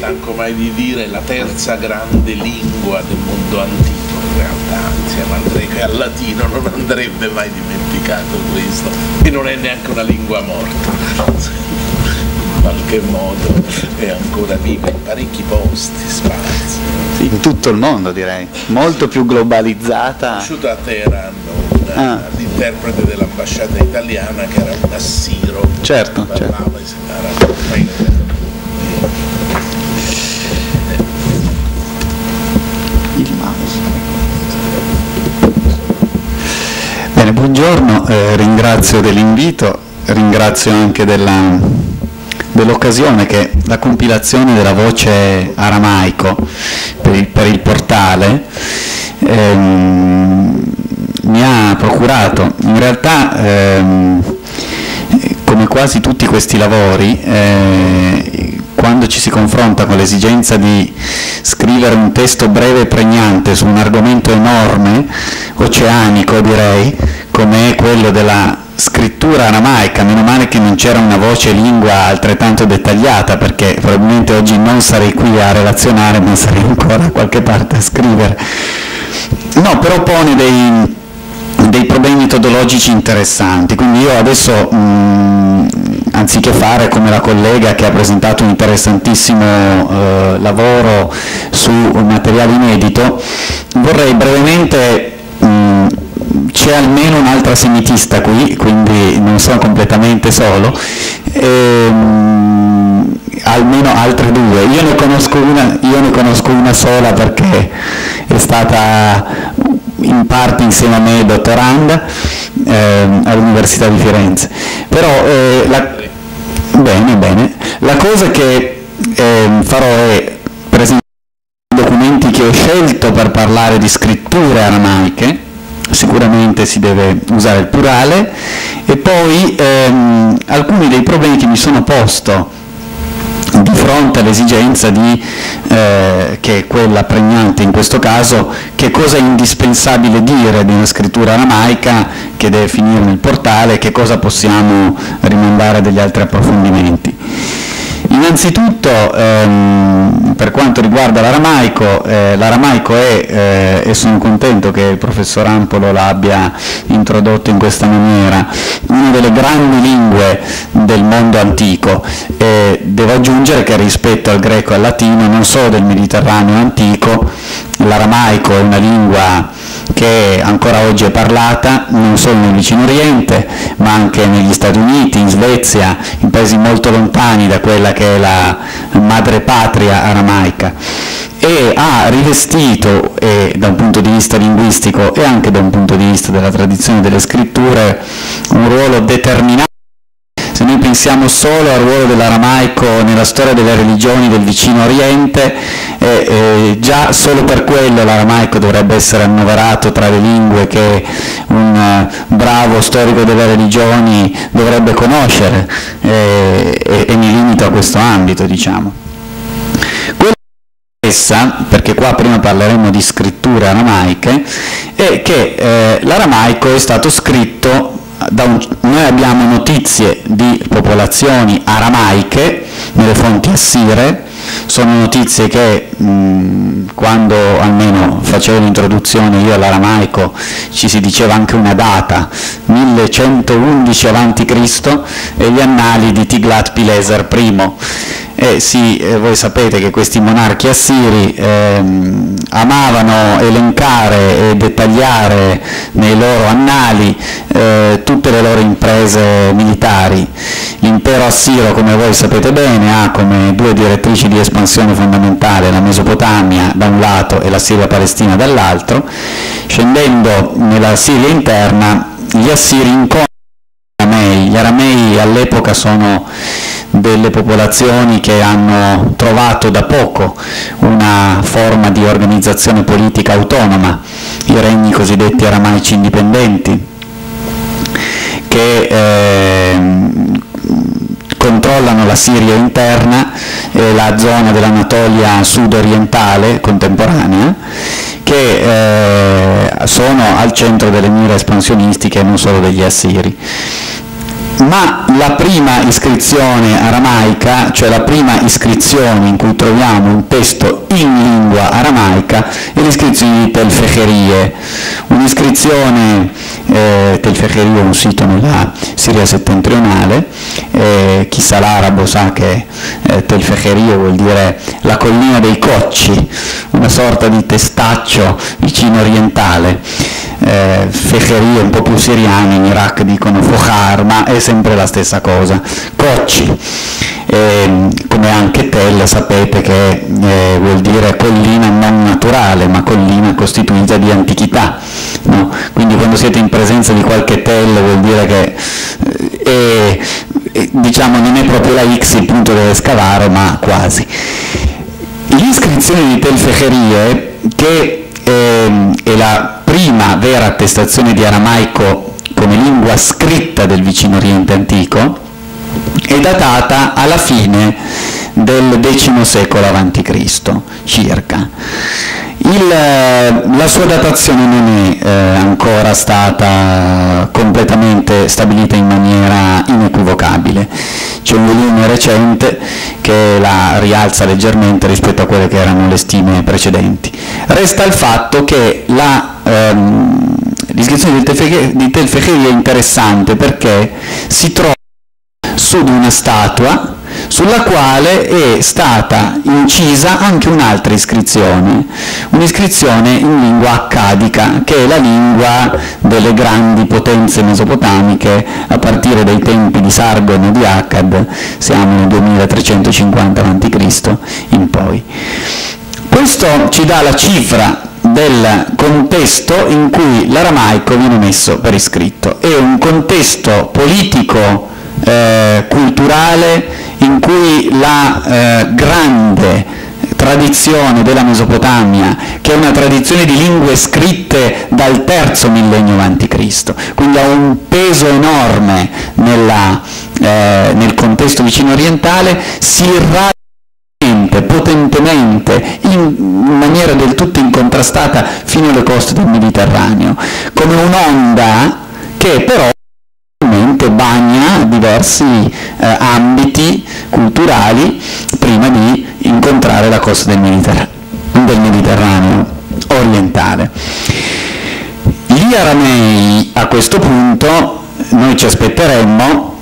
stanco mai di dire, la terza grande lingua del mondo antico, in realtà, insieme al greco e al latino. Non andrebbe mai dimenticato questo, e non è neanche una lingua morta, in qualche modo è ancora viva in parecchi posti sparsi. Sì, in tutto il mondo, direi, molto più globalizzata. Ho conosciuto a Teheran l'interprete dell'ambasciata italiana, che era un assiro, certo, parlava certo. Il mouse. Bene, buongiorno, ringrazio dell'invito, ringrazio anche dell'occasione che la compilazione della voce aramaico per il portale mi ha procurato. In realtà, come quasi tutti questi lavori, quando ci si confronta con l'esigenza di scrivere un testo breve e pregnante su un argomento enorme, oceanico direi, come è quello della scrittura aramaica, meno male che non c'era una voce lingua altrettanto dettagliata, perché probabilmente oggi non sarei qui a relazionare, ma sarei ancora da qualche parte a scrivere. No, però pone dei problemi metodologici interessanti, quindi io adesso, anziché fare come la collega che ha presentato un interessantissimo lavoro su un materiale inedito, vorrei brevemente, c'è almeno un'altra semitista qui, quindi non sono completamente solo, almeno altre due. Io ne conosco una sola perché è stata in parte insieme a me dottoranda all'Università di Firenze. Però bene, la cosa che farò è presentare i documenti che ho scelto per parlare di scritture aramaiche. Sicuramente si deve usare il plurale, e poi alcuni dei problemi che mi sono posto di fronte all'esigenza che è quella pregnante in questo caso, che cosa è indispensabile dire di una scrittura aramaica che deve finire nel portale, che cosa possiamo rimandare a degli altri approfondimenti. Innanzitutto, per quanto riguarda l'aramaico è, e sono contento che il professor Ampolo l'abbia introdotto in questa maniera, una delle grandi lingue del mondo antico. Devo aggiungere che rispetto al greco e al latino, non solo del Mediterraneo antico, l'aramaico è una lingua che ancora oggi è parlata non solo nel vicino Oriente, ma anche negli Stati Uniti, in Svezia, in paesi molto lontani da quella che è la madrepatria aramaica, e ha rivestito, da un punto di vista linguistico e anche da un punto di vista della tradizione delle scritture, un ruolo determinante. Se noi pensiamo solo al ruolo dell'aramaico nella storia delle religioni del vicino Oriente, già solo per quello l'aramaico dovrebbe essere annoverato tra le lingue che un bravo storico delle religioni dovrebbe conoscere, e mi limito a questo ambito, diciamo. Quello che interessa, perché qua prima parleremo di scritture aramaiche, è che l'aramaico è stato scritto noi abbiamo notizie di popolazioni aramaiche nelle fonti assire. Sono notizie che quando almeno facevo l'introduzione io all'aramaico ci si diceva anche una data, 1111 a.C. e gli annali di Tiglat-Pileser I. Voi sapete che questi monarchi assiri amavano elencare e dettagliare nei loro annali tutte le loro imprese militari. L'impero assiro, come voi sapete bene, ha come due direttrici di espansione fondamentale la Mesopotamia da un lato e la Siria Palestina dall'altro. Scendendo nella Siria interna, gli assiri incontrano gli aramei. Gli aramei all'epoca sono delle popolazioni che hanno trovato da poco una forma di organizzazione politica autonoma, i regni cosiddetti aramaici indipendenti, che controllano la Siria interna e la zona dell'Anatolia sud-orientale contemporanea, che sono al centro delle mire espansionistiche non solo degli assiri. ma la prima iscrizione aramaica, cioè la prima iscrizione in cui troviamo un testo in lingua aramaica, è l'iscrizione di Tel Fecherie, un'iscrizione, Tel Fecherie è un sito nella Siria settentrionale, chi sa l'arabo sa che Tel Fecherie vuol dire la collina dei cocci, una sorta di testaccio vicino orientale. Fecherie un po' più siriani, in Iraq dicono Fohar, ma è sempre la stessa cosa, cocci, come anche Tel sapete che vuol dire collina non naturale, ma collina costituita di antichità, no? Quindi quando siete in presenza di qualche Tel vuol dire che diciamo non è proprio la X il punto dove scavare, ma quasi. L'iscrizione di Tel Fecherie, che è la prima vera attestazione di aramaico come lingua scritta del vicino Oriente antico, è datata alla fine del X secolo a.C. circa. La sua datazione non è ancora stata completamente stabilita in maniera inequivocabile. C'è un volume recente che la rialza leggermente rispetto a quelle che erano le stime precedenti. Resta il fatto che l'iscrizione di Tel Fecherie è interessante perché si trova su di una statua sulla quale è stata incisa anche un'altra iscrizione, un'iscrizione in lingua accadica, che è la lingua delle grandi potenze mesopotamiche a partire dai tempi di Sargon e di Akkad, siamo nel 2350 a.C. in poi. Questo ci dà la cifra del contesto in cui l'aramaico viene messo per iscritto. È un contesto politico, culturale, in cui la grande tradizione della Mesopotamia, che è una tradizione di lingue scritte dal III millennio a.C., quindi ha un peso enorme nel contesto vicino orientale, si irradia potentemente, in maniera del tutto incontrastata fino alle coste del Mediterraneo, come un'onda che però bagna diversi ambiti culturali prima di incontrare la costa del Mediterraneo orientale. Gli aramei a questo punto noi ci aspetteremmo,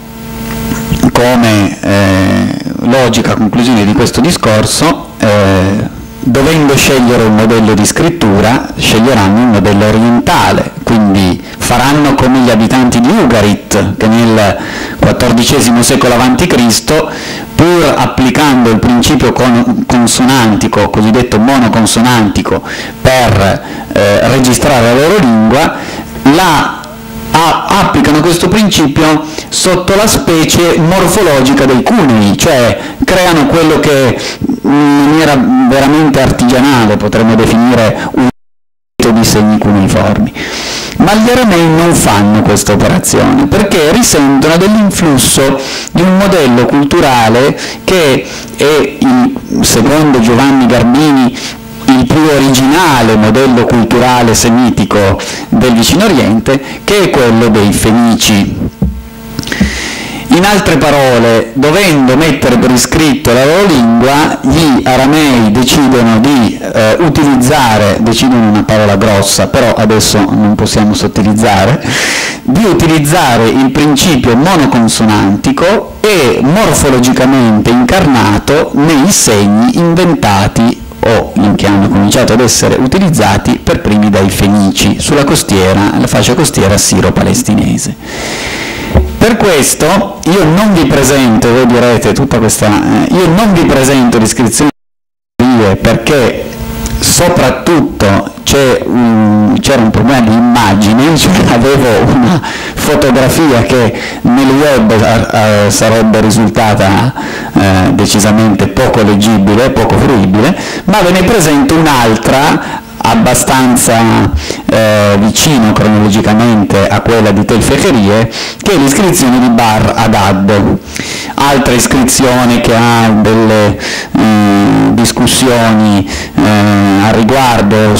come logica conclusione di questo discorso, dovendo scegliere un modello di scrittura, sceglieranno un modello orientale, quindi faranno come gli abitanti di Ugarit, che nel XIV secolo a.C., pur applicando il principio consonantico, cosiddetto monoconsonantico, per registrare la loro lingua, applicano questo principio sotto la specie morfologica dei cunei, cioè creano quello che in maniera veramente artigianale potremmo definire un di segni cuneiformi. Ma gli aramei non fanno questa operazione perché risentono dell'influsso di un modello culturale che è, secondo Giovanni Garbini, il più originale modello culturale semitico del Vicino Oriente, che è quello dei Fenici. In altre parole, dovendo mettere per iscritto la loro lingua, gli aramei decidono di decidono una parola grossa, però adesso non possiamo sottilizzare, di utilizzare il principio monoconsonantico e morfologicamente incarnato nei segni inventati o che hanno cominciato ad essere utilizzati per primi dai Fenici sulla costiera, la fascia costiera siro-palestinese. Per questo io non vi presento, voi direte tutta questa, io non vi presento l'iscrizione perché soprattutto c'era un problema di immagine, cioè avevo una fotografia che nel web sarebbe risultata decisamente poco leggibile, poco fruibile, ma ve ne presento un'altra abbastanza vicino cronologicamente a quella di Tel Fecherie, che è l'iscrizione di Bar Adad, altra iscrizione che ha delle discussioni a riguardo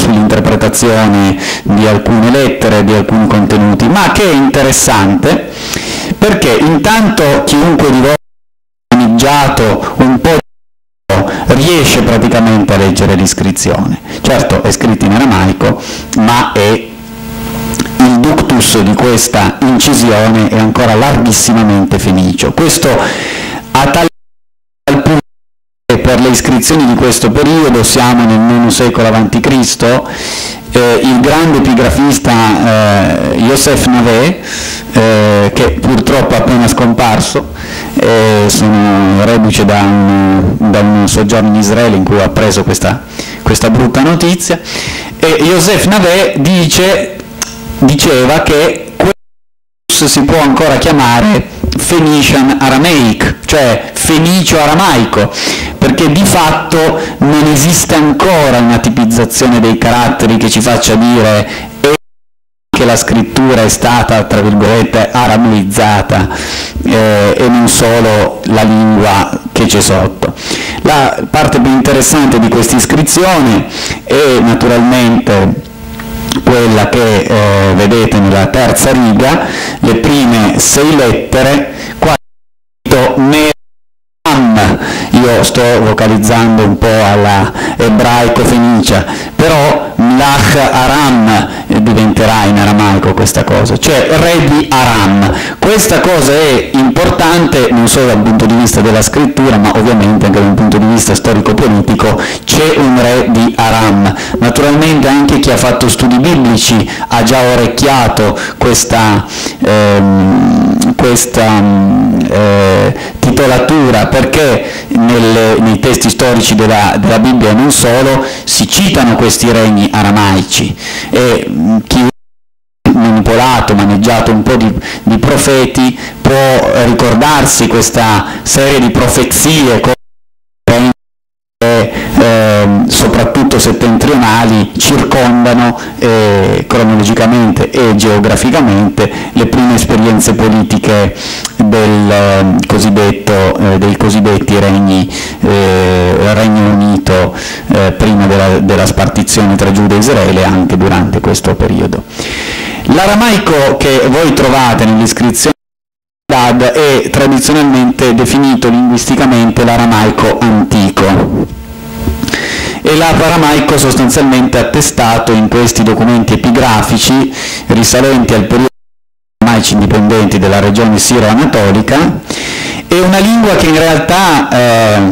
sull'interpretazione di alcune lettere, di alcuni contenuti, ma che è interessante Perché intanto chiunque di voi ha maneggiato un po' riesce praticamente a leggere l'iscrizione. Certo è scritto in aramaico, ma il ductus di questa incisione è ancora larghissimamente fenicio. Questo a tal punto che per le iscrizioni di questo periodo, siamo nel IX secolo a.C., il grande epigrafista Yosef Naveh, che purtroppo è appena scomparso, sono reduce da un soggiorno in Israele in cui ho appreso questa brutta notizia, e Yosef Naveh diceva che questo si può ancora chiamare Phoenician Aramaic, cioè fenicio aramaico, perché di fatto non esiste ancora una tipizzazione dei caratteri che ci faccia dire che la scrittura è stata, tra virgolette, arameizzata, e non solo la lingua che c'è sotto. La parte più interessante di questa iscrizione è naturalmente quella che vedete nella terza riga, le prime 6 lettere, qua Neram. Io sto vocalizzando un po' alla ebraico-fenicia, però Mlach Aram diventerà in aramaico questa cosa, cioè re di Aram. Questa cosa è importante non solo dal punto di vista della scrittura, ma ovviamente anche dal punto di vista storico-politico. C'è un re di Aram. Naturalmente anche chi ha fatto studi biblici ha già orecchiato questa titolatura, perché nei testi storici della Bibbia e non solo si citano questi regni aramaici, e chi ha manipolato, maneggiato un po' di profeti può ricordarsi questa serie di profezie soprattutto settentrionali circondano cronologicamente e geograficamente le prime esperienze politiche dei cosiddetti regni Regno Unito prima della spartizione tra Giuda e Israele, anche durante questo periodo. L'aramaico che voi trovate nell'iscrizione è tradizionalmente definito linguisticamente l'aramaico antico, e l'aramaico sostanzialmente attestato in questi documenti epigrafici risalenti al periodo dei aramaici indipendenti della regione siro-anatolica. È una lingua che in realtà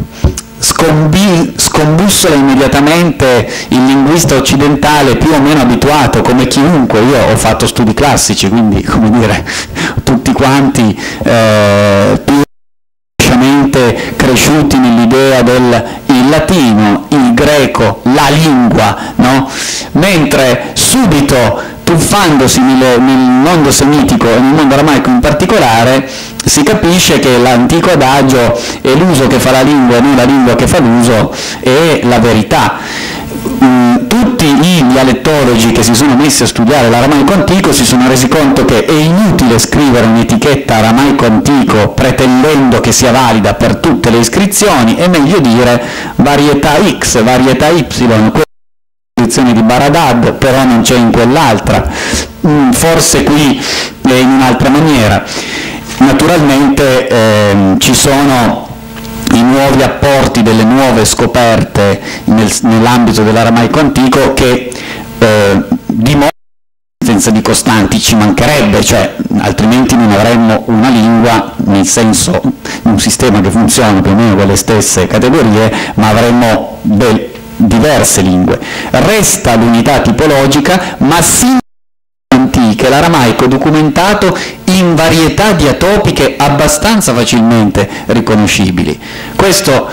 scombussola immediatamente il linguista occidentale più o meno abituato, come chiunque. Io ho fatto studi classici, quindi, come dire, tutti quanti più cresciuti nell'idea del il latino, il greco, la lingua, no? Mentre subito, tuffandosi nel mondo semitico e nel mondo aramaico in particolare, si capisce che l'antico adagio è l'uso che fa la lingua e non la lingua che fa l'uso, è la verità. Tutti i dialettologi che si sono messi a studiare l'aramaico antico si sono resi conto che è inutile scrivere un'etichetta aramaico antico pretendendo che sia valida per tutte le iscrizioni, è meglio dire varietà X, varietà Y, iscrizione di Baradad, però non c'è in quell'altra, forse qui è in un'altra maniera. Ci sono i nuovi apporti delle nuove scoperte nell'ambito dell'aramaico antico che dimostrano l'esistenza di costanti, ci mancherebbe, cioè altrimenti non avremmo una lingua nel senso un sistema che funziona più o meno con le stesse categorie, ma avremmo diverse lingue. Resta l'unità tipologica, ma antiche, l'aramaico documentato in varietà diatopiche abbastanza facilmente riconoscibili. Questo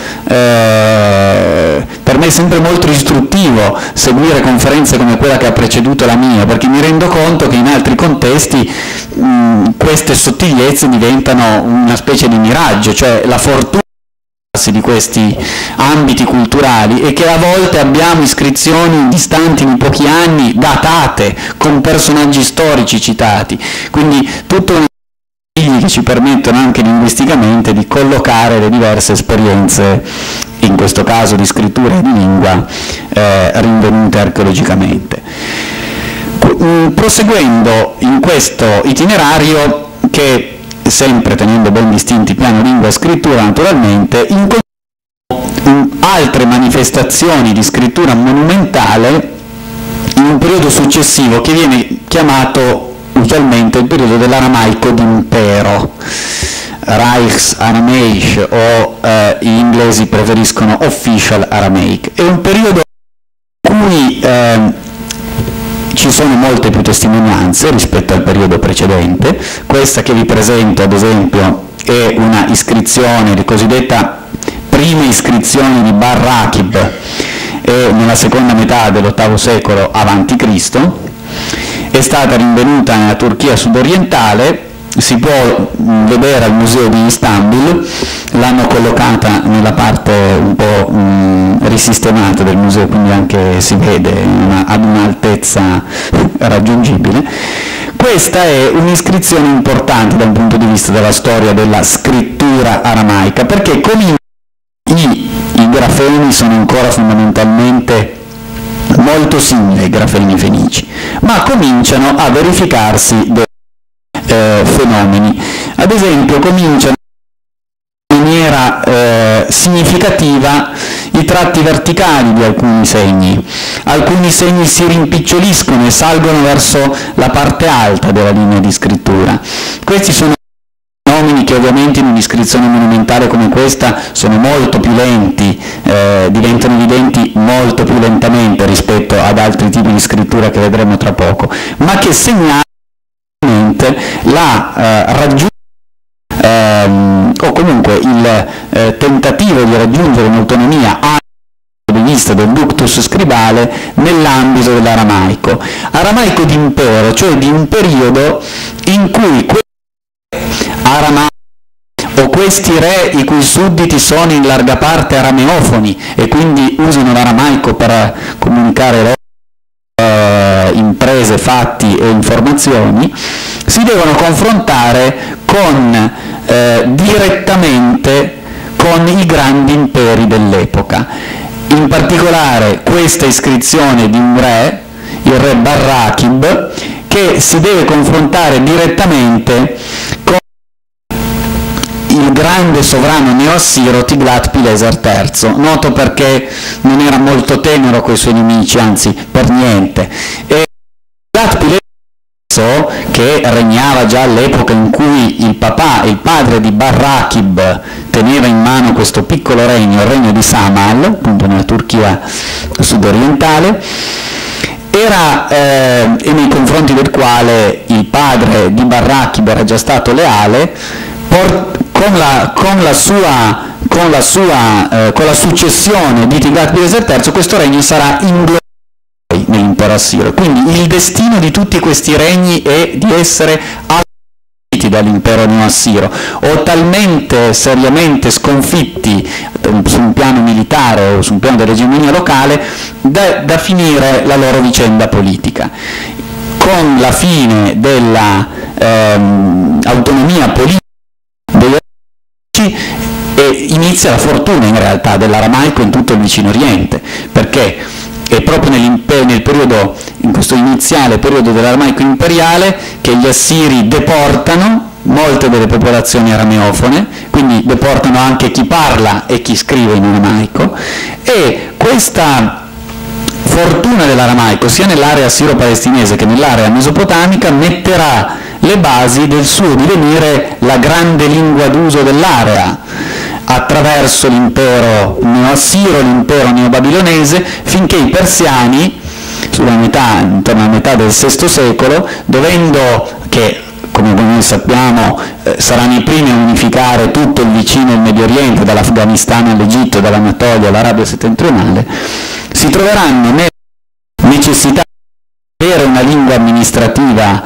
per me è sempre molto istruttivo seguire conferenze come quella che ha preceduto la mia, perché mi rendo conto che in altri contesti queste sottigliezze diventano una specie di miraggio, cioè la fortuna di questi ambiti culturali è che a volte abbiamo iscrizioni distanti di pochi anni, datate, con personaggi storici citati, quindi tutto un che ci permettono anche linguisticamente di collocare le diverse esperienze, in questo caso di scrittura e di lingua, rinvenute archeologicamente. Proseguendo in questo itinerario, che sempre tenendo ben distinti piano lingua e scrittura naturalmente, in altre manifestazioni di scrittura monumentale in un periodo successivo che viene chiamato usualmente il periodo dell'aramaico d'impero, Reichsaramaisch, o gli inglesi preferiscono Official Aramaic. È un periodo in cui ci sono molte più testimonianze rispetto al periodo precedente. Questa che vi presento, ad esempio, è una iscrizione, la cosiddetta prime iscrizioni di Bar Rakib, nella seconda metà dell'VIII secolo a.C., è stata rinvenuta nella Turchia sudorientale, si può vedere al museo di Istanbul, l'hanno collocata nella parte un po' risistemata del museo, quindi anche si vede ad un'altezza raggiungibile. Questa è un'iscrizione importante da un punto di vista della storia della scrittura aramaica, perché i grafemi sono ancora fondamentalmente molto simili ai grafemi fenici, ma cominciano a verificarsi dei fenomeni. Ad esempio cominciano in maniera significativa i tratti verticali di alcuni segni si rimpiccioliscono e salgono verso la parte alta della linea di scrittura. Questi sono fenomeni che ovviamente in un'iscrizione monumentale come questa sono molto più lenti, diventano evidenti molto più lentamente rispetto ad altri tipi di scrittura che vedremo tra poco, ma che segnalano la raggiungere o comunque il tentativo di raggiungere un'autonomia dal punto di vista del ductus scribale nell'ambito dell'aramaico. Aramaico d'impero, cioè di un periodo in cui aramaico o questi re i cui sudditi sono in larga parte arameofoni e quindi usano l'aramaico per comunicare imprese, fatti e informazioni, si devono confrontare direttamente con i grandi imperi dell'epoca. In particolare questa iscrizione di un re, il re Bar Rakib, che si deve confrontare direttamente con il grande sovrano neo-assiro Tiglat-Pileser III, noto perché non era molto tenero coi suoi nemici, anzi per niente. E Tiglat-Pileser III, che regnava già all'epoca in cui il padre di Bar Rakib, teneva in mano questo piccolo regno, il regno di Samal, appunto nella Turchia sudorientale, e nei confronti del quale il padre di Bar Rakib era già stato leale, con la successione di Tiglat-Pileser III questo regno sarà inglobato nell'impero assiro. Quindi il destino di tutti questi regni è di essere aboliti dall'impero neo-assiro o talmente seriamente sconfitti su un piano militare o su un piano dell'egemonia locale da finire la loro vicenda politica. Con la fine dell'autonomia politica e inizia la fortuna in realtà dell'aramaico in tutto il vicino oriente, perché è proprio nel periodo, in questo iniziale periodo dell'aramaico imperiale, che gli assiri deportano molte delle popolazioni arameofone, quindi deportano anche chi parla e chi scrive in aramaico, e questa fortuna dell'aramaico sia nell'area assiro-palestinese che nell'area mesopotamica metterà le basi del suo divenire la grande lingua d'uso dell'area, attraverso l'impero neo-assiro, l'impero neo-babilonese, finché i persiani, intorno alla metà del VI secolo, che come noi sappiamo saranno i primi a unificare tutto il vicino e il Medio Oriente, dall'Afghanistan all'Egitto, dall'Anatolia all'Arabia settentrionale, si troveranno nella necessità di avere una lingua amministrativa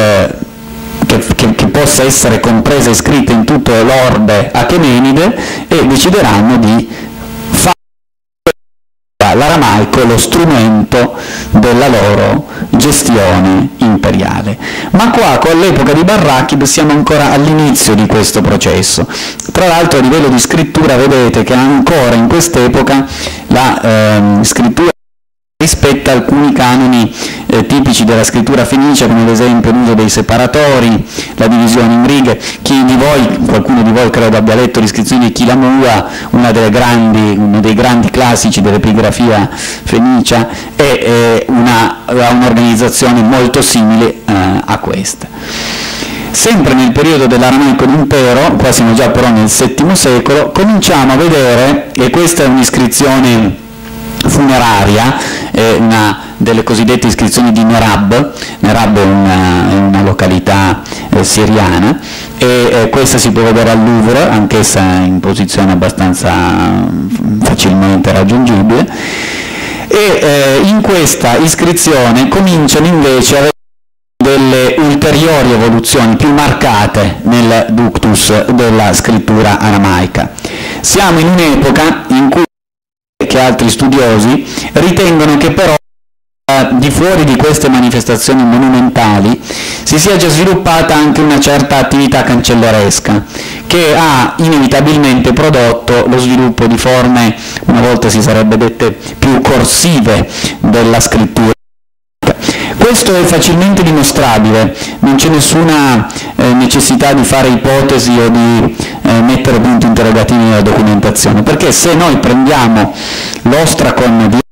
che possa essere compresa e scritta in tutto l'orbe achemenide, e decideranno di fare l'aramaico lo strumento della loro gestione imperiale. Ma qua, con l'epoca di Bar Rakib, siamo ancora all'inizio di questo processo. Tra l'altro a livello di scrittura vedete che ancora in quest'epoca la scrittura rispetta alcuni canoni tipici della scrittura fenicia, come ad esempio l'uso dei separatori, la divisione in righe. Qualcuno di voi credo abbia letto l'iscrizione di Chilamua, uno dei grandi classici dell'epigrafia fenicia, e ha un'organizzazione molto simile a questa. Sempre nel periodo dell'aramaico d'impero, qua siamo già però nel VII secolo, cominciamo a vedere, e questa è un'iscrizione funeraria, una delle cosiddette iscrizioni di Nerab. Nerab è una località siriana, e questa si può vedere al Louvre, anch'essa in posizione abbastanza facilmente raggiungibile, e in questa iscrizione cominciano invece a avere delle ulteriori evoluzioni più marcate nel ductus della scrittura aramaica. Siamo in un'epoca in cui che altri studiosi ritengono che però di fuori di queste manifestazioni monumentali si sia già sviluppata anche una certa attività cancelleresca, che ha inevitabilmente prodotto lo sviluppo di forme, una volta si sarebbe dette, più corsive della scrittura. Questo è facilmente dimostrabile, non c'è nessuna necessità di fare ipotesi o di mettere punti interrogativi nella documentazione, perché se noi prendiamo l'Ostracon di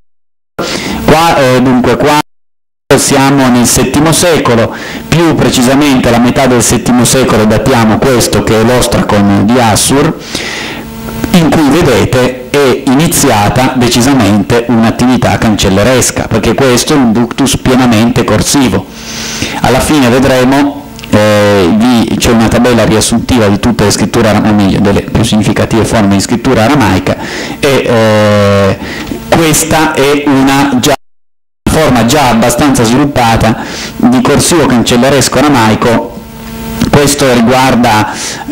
qua siamo nel VII secolo, più precisamente alla metà del VII secolo datiamo questo che è l'Ostracon di Assur, in cui vedete è iniziata decisamente un'attività cancelleresca, perché questo è un ductus pienamente corsivo. Alla fine vedremo, c'è una tabella riassuntiva di tutte le scritture aramaiche, delle più significative forme di scrittura aramaica, e questa è una forma già abbastanza sviluppata di corsivo cancelleresco aramaico. Questo riguarda,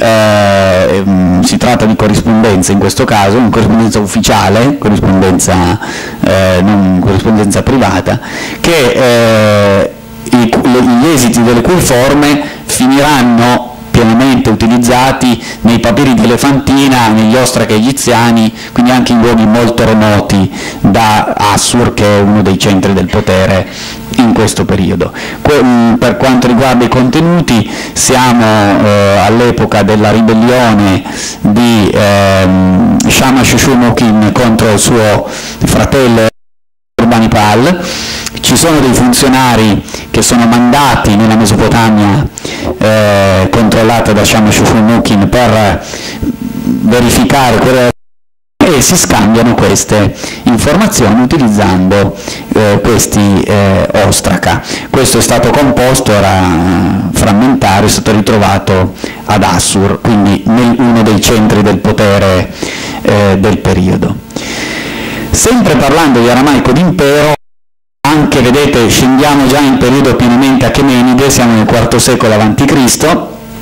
si tratta di corrispondenza in questo caso, una corrispondenza ufficiale, non corrispondenza privata, che gli esiti delle cui forme finiranno pienamente utilizzati nei papiri di Elefantina, negli ostrache egiziani, quindi anche in luoghi molto remoti da Assur, che è uno dei centri del potere in questo periodo. Per quanto riguarda i contenuti, siamo all'epoca della ribellione di Shamash Shumukin contro il suo fratello Urbanipal. Ci sono dei funzionari che sono mandati nella Mesopotamia controllata da Shamash Shumukin per verificare quelle, e si scambiano queste informazioni utilizzando questi ostraca. Questo è stato composto, era frammentario, è stato ritrovato ad Assur, quindi uno dei centri del potere del periodo. Sempre parlando di aramaico d'impero, anche, vedete, scendiamo già in periodo pienamente achemenide, siamo nel IV secolo a.C.,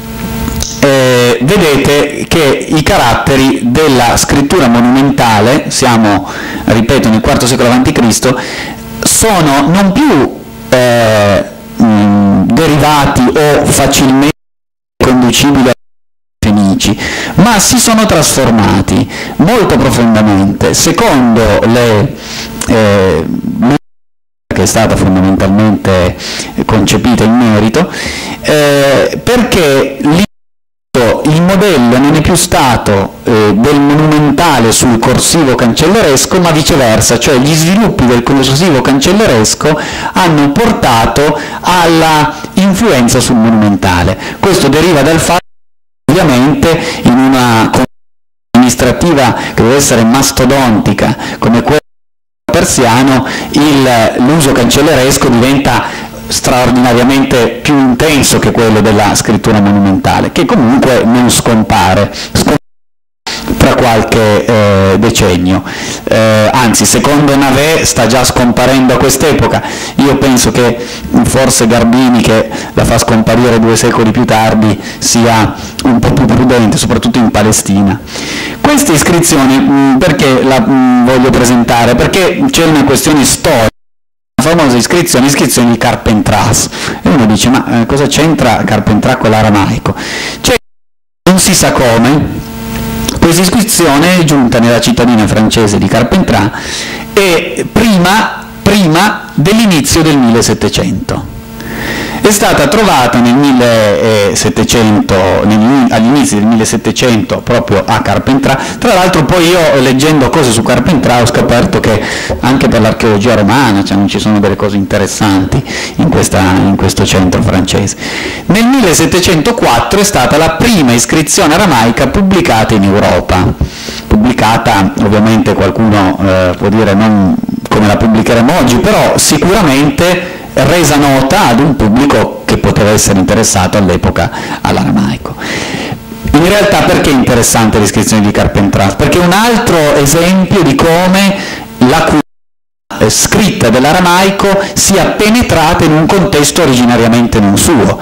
vedete che i caratteri della scrittura monumentale, siamo, ripeto, nel IV secolo a.C., sono non più derivati o facilmente conducibili ai fenici, ma si sono trasformati molto profondamente, secondo che è stata fondamentalmente concepita in merito, perché il modello non è più stato del monumentale sul corsivo cancelleresco, ma viceversa, cioè gli sviluppi del corsivo cancelleresco hanno portato alla influenza sul monumentale. Questo deriva dal fatto che ovviamente in una amministrativa che deve essere mastodontica come quella persiano, l'uso cancelleresco diventa straordinariamente più intenso che quello della scrittura monumentale, che comunque non scompare tra qualche decennio, anzi secondo Navé sta già scomparendo a quest'epoca. Io penso che forse Garbini, che la fa scomparire 2 secoli più tardi, sia un po' più prudente, soprattutto in Palestina. Queste iscrizioni perché la voglio presentare? Perché c'è una questione storica, la famosa iscrizione di Carpentras, e uno dice: ma cosa c'entra Carpentras con l'aramaico? Non si sa come. Questa iscrizione è giunta nella cittadina francese di Carpentras, e prima prima dell'inizio del 1700. È stata trovata nel 1700, all'inizio del 1700 proprio a Carpentrà. Tra l'altro poi io, leggendo cose su Carpentrà, ho scoperto che anche per l'archeologia romana non ci sono delle cose interessanti in questo centro francese. Nel 1704 è stata la prima iscrizione aramaica pubblicata in Europa, pubblicata ovviamente qualcuno può dire non come la pubblicheremo oggi, però sicuramente resa nota ad un pubblico che poteva essere interessato all'epoca all'aramaico. In realtà perché è interessante l'iscrizione di Carpentras? Perché è un altro esempio di come la cultura scritta dell'aramaico sia penetrata in un contesto originariamente non suo.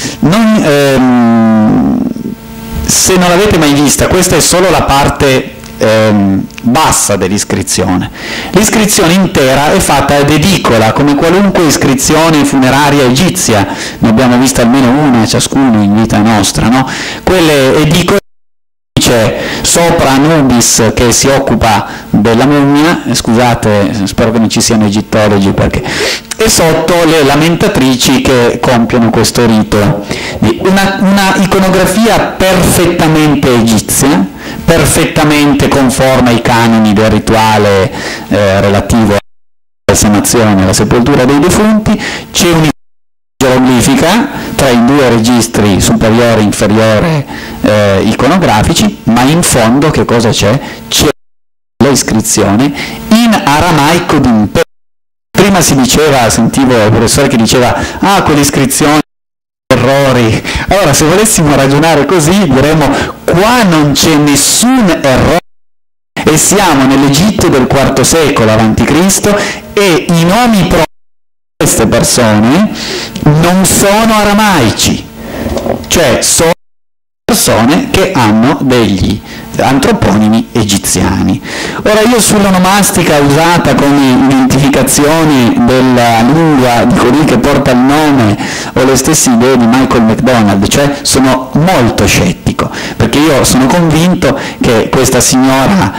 Se non l'avete mai vista, questa è solo la parte bassa dell'iscrizione. L'iscrizione intera è fatta ad edicola, come qualunque iscrizione funeraria egizia, ne abbiamo vista almeno una ciascuno in vita nostra, no? Quelle edicole dice sopra Anubis che si occupa della mummia, scusate, spero che non ci siano egittologi, perché, e sotto le lamentatrici che compiono questo rito. Una iconografia perfettamente egizia, perfettamente conforme ai canoni del rituale relativo alla balsamazione e alla sepoltura dei defunti. C'è un'igeroglifica tra i due registri superiore e inferiore iconografici, ma in fondo che cosa c'è? C'è l'iscrizione in aramaico d'impero. Prima si diceva, sentivo il professore che diceva, quell'iscrizione errori. Allora, se volessimo ragionare così, diremmo qua non c'è nessun errore e siamo nell'Egitto del IV secolo a.C. e i nomi propri di queste persone non sono aramaici, cioè sono persone che hanno degli antroponimi egiziani. Ora, io sull'onomastica usata come identificazione della lingua di colui che porta il nome ho le stesse idee di Michael McDonald, cioè sono molto scettico, perché io sono convinto che questa signora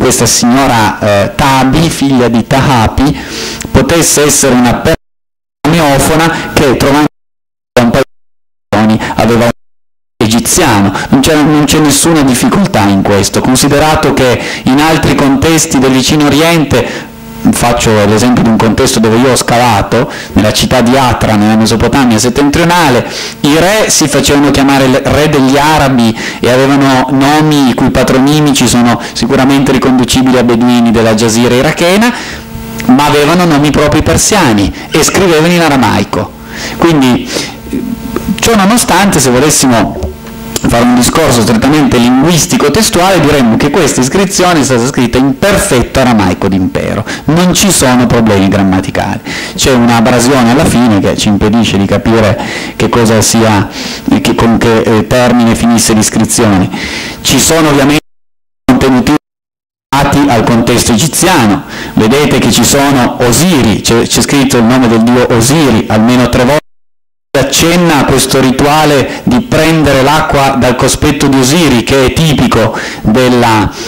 Tabi, figlia di Tahapi, potesse essere una persona neofona che, trovando un paio di giorni, aveva un egiziano. Non c'è nessuna difficoltà in questo, considerato che in altri contesti del vicino Oriente, faccio l'esempio di un contesto dove io ho scavato, nella città di Atra, nella Mesopotamia settentrionale, i re si facevano chiamare re degli arabi e avevano nomi i cui patronimici sono sicuramente riconducibili a beduini della Giasira irachena, ma avevano nomi propri persiani e scrivevano in aramaico. Quindi, ciò nonostante, se volessimo fare un discorso strettamente linguistico-testuale, diremmo che questa iscrizione è stata scritta in perfetto aramaico d'impero, non ci sono problemi grammaticali, c'è un'abrasione alla fine che ci impedisce di capire che cosa sia, con che termine finisse l'iscrizione. Ci sono ovviamente contenuti al contesto egiziano, vedete che ci sono Osiri, c'è scritto il nome del dio Osiri almeno 3 volte, accenna a questo rituale di prendere l'acqua dal cospetto di Osiri, che è tipico del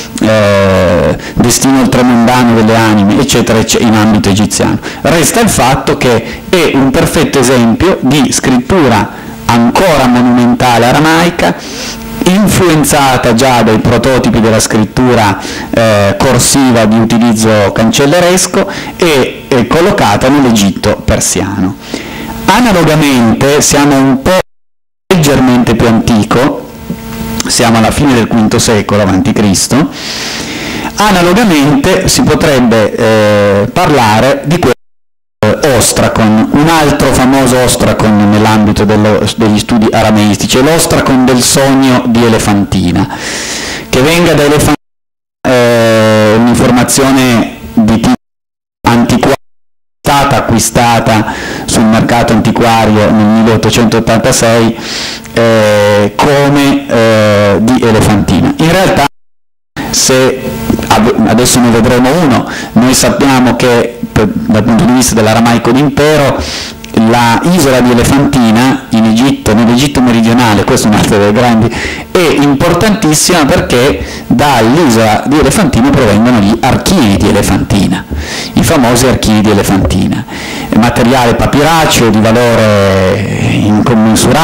destino oltremondano delle anime, eccetera, in ambito egiziano. Resta il fatto che è un perfetto esempio di scrittura ancora monumentale aramaica, influenzata già dai prototipi della scrittura corsiva di utilizzo cancelleresco e collocata nell'Egitto persiano. Analogamente, siamo un po' leggermente più antico, siamo alla fine del V secolo a.C., analogamente si potrebbe parlare di Ostracon, un altro famoso Ostracon nell'ambito degli studi arameistici, è l'Ostracon del sogno di Elefantina. Che venga da Elefantina un'informazione di tipo antiquario, stata acquistata sul mercato antiquario nel 1886 come di Elefantina. In realtà, se adesso ne vedremo uno, noi sappiamo che dal punto di vista dell'aramaico d'impero la isola di Elefantina in Egitto, nell'Egitto meridionale, questo è un altro dei grandi, è importantissima perché dall'isola di Elefantina provengono gli archivi di Elefantina. Infatti famosi archivi di Elefantina. Materiale papiraceo di valore incommensurabile,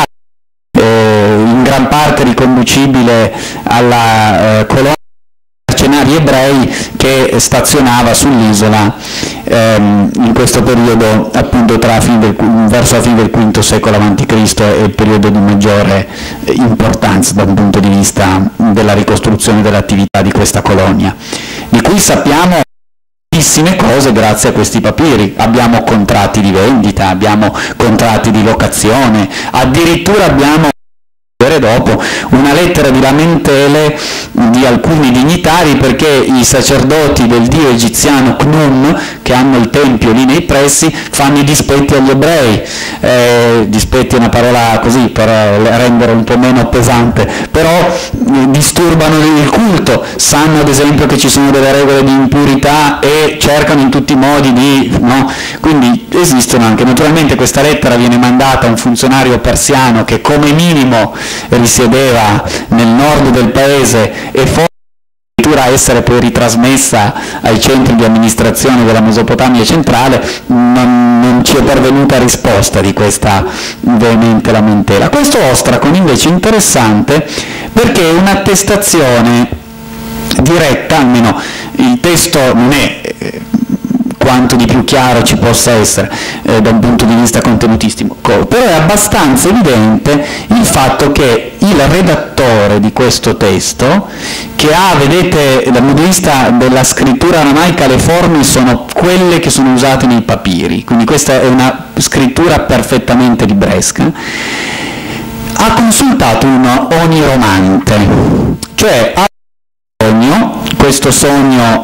in gran parte riconducibile alla colonia mercenari ebrei che stazionava sull'isola in questo periodo, appunto verso la fine del V secolo a.C. e il periodo di maggiore importanza da un punto di vista della ricostruzione dell'attività di questa colonia, di cui sappiamo tantissime cose grazie a questi papiri. Abbiamo contratti di vendita, abbiamo contratti di locazione, addirittura abbiamo dopo una lettera di lamentele di alcuni dignitari perché i sacerdoti del dio egiziano Khnum, che hanno il tempio lì nei pressi, fanno i dispetti agli ebrei. Dispetti è una parola così per rendere un po' meno pesante, però disturbano il culto, sanno ad esempio che ci sono delle regole di impurità e cercano in tutti i modi di... no? Quindi esistono anche. Naturalmente questa lettera viene mandata a un funzionario persiano che come minimo risiedeva nel nord del paese e forse addirittura essere poi ritrasmessa ai centri di amministrazione della Mesopotamia centrale, non ci è pervenuta risposta di questa veemente lamentela. Questo ostracon invece è interessante perché è un'attestazione diretta, almeno il testo non è quanto di più chiaro ci possa essere da un punto di vista contenutistico, però è abbastanza evidente il fatto che il redattore di questo testo, che ha, vedete, dal punto di vista della scrittura aramaica le forme sono quelle che sono usate nei papiri, quindi questa è una scrittura perfettamente libresca, ha consultato un oniromante, cioè ha sogno, questo sogno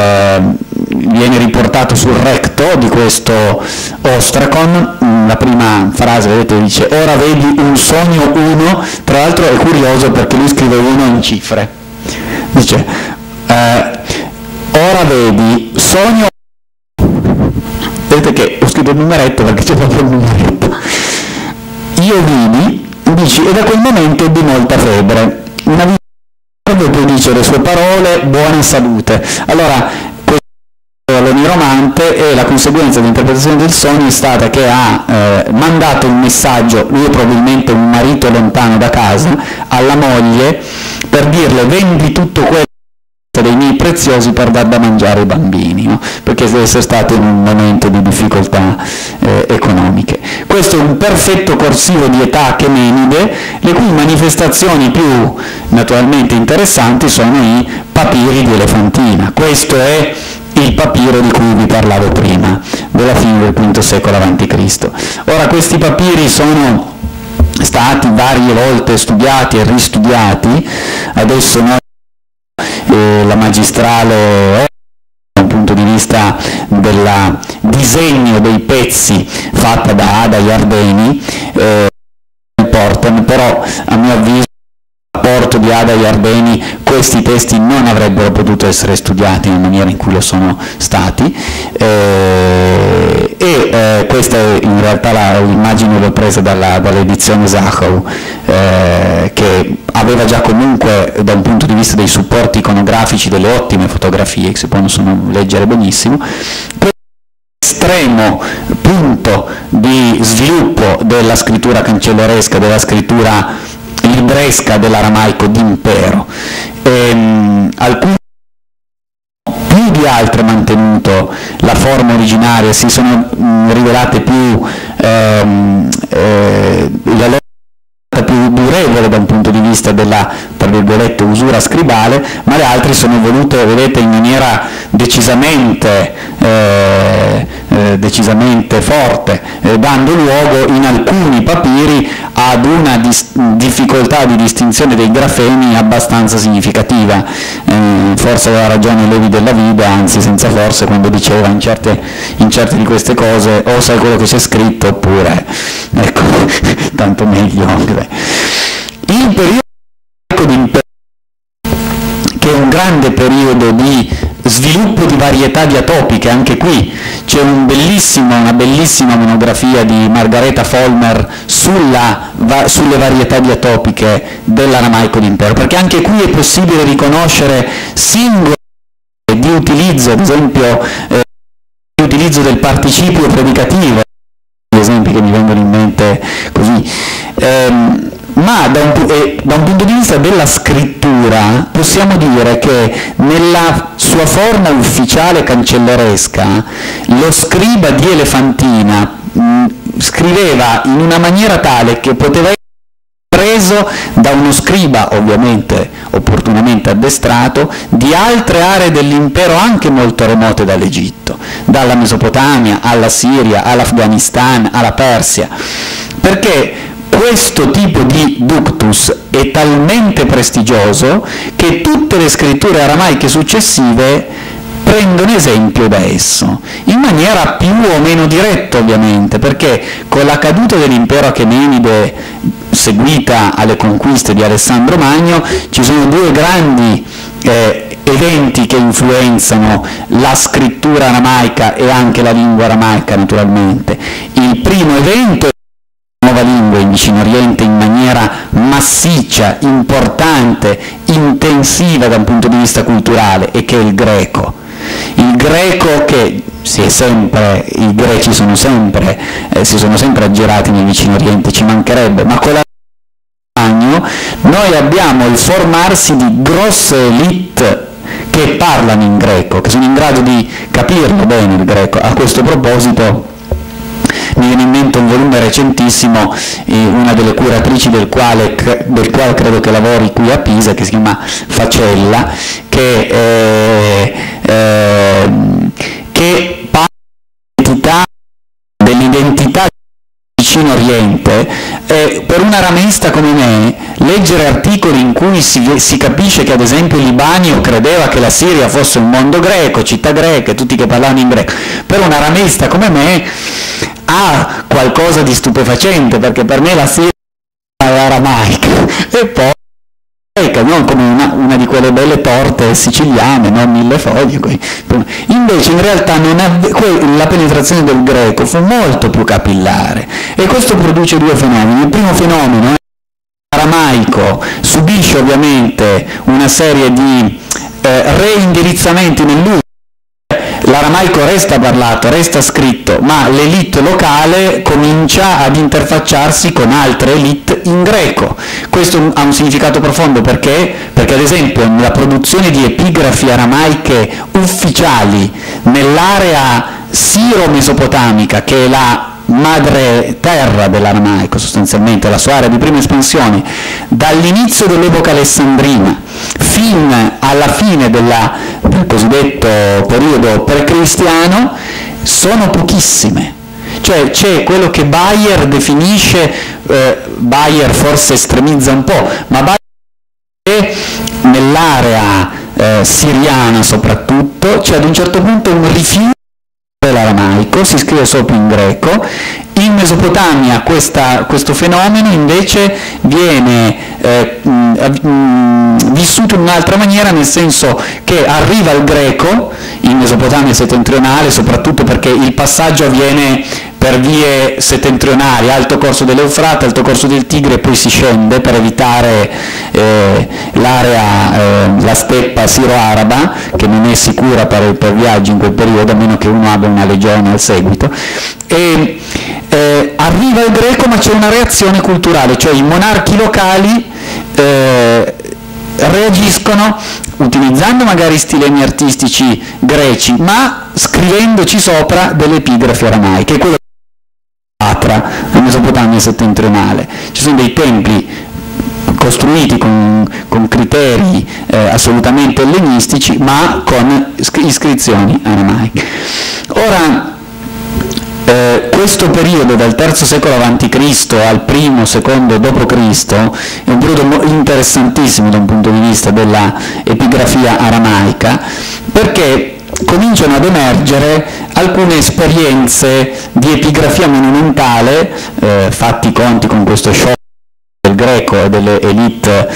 viene riportato sul recto di questo ostracon. La prima frase, vedete, dice ora vedi un sogno uno, tra l'altro è curioso perché lui scrive uno in cifre, dice ora vedi sogno, vedete che ho scritto il numeretto perché c'è proprio il numeretto, io vidi, dici, e da quel momento ebbi molta febbre, una vita, e poi dice le sue parole, buona salute. Allora l'oniromante, e la conseguenza dell'interpretazione del sogno è stata che ha mandato un messaggio, lui è probabilmente un marito lontano da casa, alla moglie per dirle vendi tutto quello dei miei preziosi per dar da mangiare ai bambini, no? Perché deve essere stato in un momento di difficoltà economiche. Questo è un perfetto corsivo di età Achemenide, le cui manifestazioni più naturalmente interessanti sono i papiri di Elefantina. Questo è il papiro di cui vi parlavo prima, della fine del V secolo a.C. Ora, questi papiri sono stati varie volte studiati e ristudiati, adesso noi la magistrale dal punto di vista del disegno dei pezzi fatta da Ada Iardeni portano, però a mio avviso rapporto di Ada Iardeni questi testi non avrebbero potuto essere studiati nella maniera in cui lo sono stati, questa è in realtà l'immagine l'ho presa dall'edizione Zachau, che aveva già comunque da un punto di vista dei supporti iconografici delle ottime fotografie che si possono leggere benissimo. Estremo punto di sviluppo della scrittura cancelleresca, della scrittura libresca dell'aramaico d'impero. Alcuni più di altri hanno mantenuto la forma originaria, si sono rivelate più la loro più durevole da un punto di vista della, tra virgolette, usura scribale, ma le altre sono evolute, vedete, in maniera decisamente forte, dando luogo in alcuni papiri ad una difficoltà di distinzione dei grafemi abbastanza significativa. Forse aveva ragione Levi della Vida, anzi senza forse, quando diceva in certe di queste cose o sai quello che c'è scritto oppure ecco tanto meglio. Il periodo d'impero, che è un grande periodo di sviluppo di varietà diatopiche, anche qui c'è una bellissima monografia di Margareta Vollmer sulle varietà diatopiche dell'aramaico d'impero, perché anche qui è possibile riconoscere singoli di utilizzo, ad esempio l'utilizzo del participio predicativo, gli esempi che mi vengono in mente così, ma da un punto di vista della scrittura possiamo dire che nella sua forma ufficiale cancelleresca lo scriba di Elefantina scriveva in una maniera tale che poteva essere preso da uno scriba, ovviamente opportunamente addestrato, di altre aree dell'impero anche molto remote dall'Egitto, dalla Mesopotamia alla Siria, all'Afghanistan, alla Persia, perché questo tipo di ductus è talmente prestigioso che tutte le scritture aramaiche successive prendono esempio da esso, in maniera più o meno diretta ovviamente, perché con la caduta dell'impero Achemenide seguita alle conquiste di Alessandro Magno ci sono due grandi eventi che influenzano la scrittura aramaica e anche la lingua aramaica naturalmente. Il primo evento è la nuova lingua in Vicino Oriente in maniera massiccia, importante, intensiva da un punto di vista culturale, e che è il greco. Il greco che i greci si sono sempre aggirati nel Vicino Oriente, ci mancherebbe, ma con la Magno noi abbiamo il formarsi di grosse elite che parlano in greco, che sono in grado di capirlo bene il greco. A questo proposito mi viene in mente un volume recentissimo, una delle curatrici del quale credo che lavori qui a Pisa, che si chiama Facella, che parla dell'identità del Vicino Oriente. Per un arameista come me, leggere articoli in cui si capisce che ad esempio Libanio credeva che la Siria fosse un mondo greco, città greche, tutti che parlavano in greco, per un arameista come me ha qualcosa di stupefacente, perché per me la Siria è aramaica e poi non come una di quelle belle torte siciliane, non millefoglie. Invece in realtà la penetrazione del greco fu molto più capillare, e questo produce due fenomeni. Il primo fenomeno è l'aramaico subisce ovviamente una serie di reindirizzamenti nell'uso. L'aramaico resta parlato, resta scritto, ma l'elite locale comincia ad interfacciarsi con altre elite in greco. Questo ha un significato profondo perché ad esempio nella produzione di epigrafi aramaiche ufficiali nell'area siro-mesopotamica, che è la madre terra dell'aramaico sostanzialmente, la sua area di prima espansione, dall'inizio dell'epoca alessandrina fin alla fine del cosiddetto periodo precristiano, sono pochissime. Cioè c'è quello che Bayer definisce, Bayer forse estremizza un po', ma Bayer è nell'area siriana soprattutto, c'è ad un certo punto un rifiuto dell'aramaico, si scrive sopra in greco. In Mesopotamia questo fenomeno invece viene vissuto in un'altra maniera, nel senso che arriva il greco in Mesopotamia settentrionale, soprattutto perché il passaggio avviene per vie settentrionali, alto corso dell'Eufrate, alto corso del Tigre, e poi si scende per evitare la steppa siro-araba, che non è sicura per viaggi in quel periodo, a meno che uno abbia una legione al seguito. Arriva il greco, ma c'è una reazione culturale, cioè i monarchi locali reagiscono utilizzando magari stilemi artistici greci, ma scrivendoci sopra delle epigrafi aramaiche, quello Atra, la Mesopotamia settentrionale. Ci sono dei templi costruiti con criteri assolutamente ellenistici, ma con iscrizioni aramaiche. Ora, questo periodo dal III secolo a.C. al I secondo d.C. è un periodo interessantissimo da un punto di vista della epigrafia aramaica, perché cominciano ad emergere alcune esperienze di epigrafia monumentale, fatti i conti con questo shock del greco e delle elite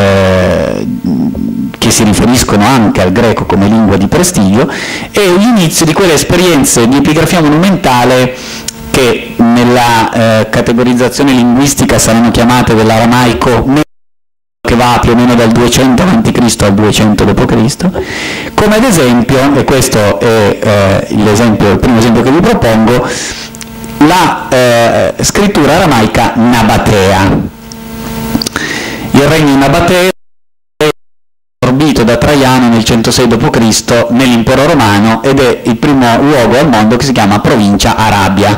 che si riferiscono anche al greco come lingua di prestigio, e l'inizio di quelle esperienze di epigrafia monumentale che nella categorizzazione linguistica saranno chiamate dell'aramaico, che che va più o meno dal 200 a.C. al 200 d.C., come ad esempio, e questo è il primo esempio che vi propongo, la scrittura aramaica nabatea. Il regno nabateo è assorbito da Traiano nel 106 d.C. nell'impero romano ed è il primo luogo al mondo che si chiama provincia Arabia.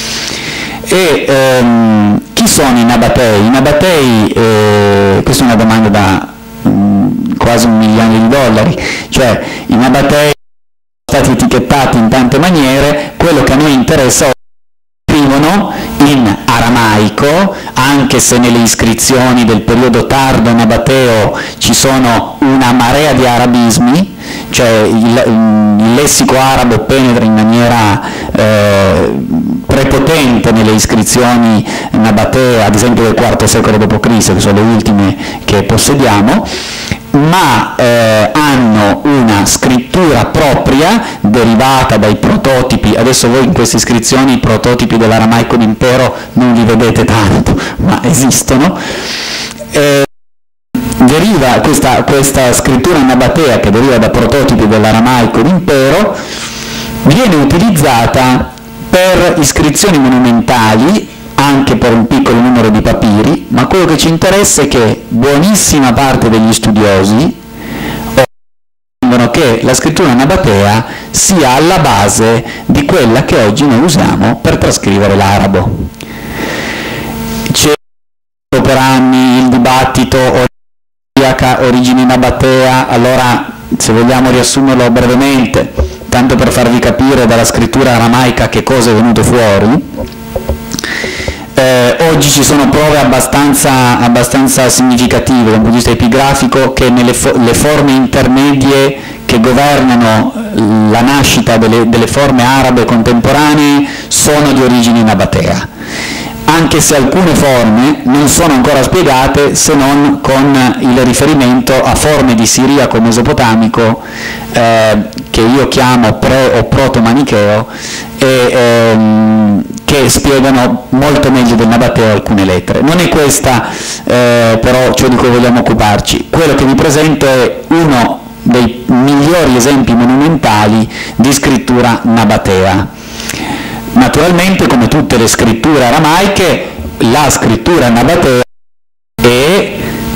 E chi sono i nabatei? I nabatei, questa è una domanda da quasi $1 milione, cioè i nabatei sono stati etichettati in tante maniere, quello che a noi interessa scrivono in aramaico, anche se nelle iscrizioni del periodo tardo nabateo ci sono una marea di arabismi, cioè il lessico arabo penetra in maniera prepotente nelle iscrizioni nabatee, ad esempio del IV secolo d.C., che sono le ultime che possediamo, ma hanno una scrittura propria derivata dai prototipi. Adesso voi in queste iscrizioni i prototipi dell'aramaico d'impero non li vedete tanto, ma esistono. Deriva questa scrittura nabatea, che deriva da prototipi dell'aramaico d'impero, viene utilizzata per iscrizioni monumentali, anche per un piccolo numero di papiri, ma quello che ci interessa è che buonissima parte degli studiosi ritengono che la scrittura nabatea sia alla base di quella che oggi noi usiamo per trascrivere l'arabo. C'è per anni il dibattito origine nabatea, allora se vogliamo riassumerlo brevemente, tanto per farvi capire dalla scrittura aramaica che cosa è venuto fuori. Oggi ci sono prove abbastanza significative dal punto di vista epigrafico che le forme intermedie che governano la nascita delle forme arabe contemporanee sono di origine nabatea, anche se alcune forme non sono ancora spiegate se non con il riferimento a forme di siriaco mesopotamico che io chiamo pre- o proto-manicheo che spiegano molto meglio del nabateo alcune lettere. Non è questa però ciò di cui vogliamo occuparci. Quello che vi presento è uno dei migliori esempi monumentali di scrittura nabatea. Naturalmente, come tutte le scritture aramaiche, la scrittura nabatea è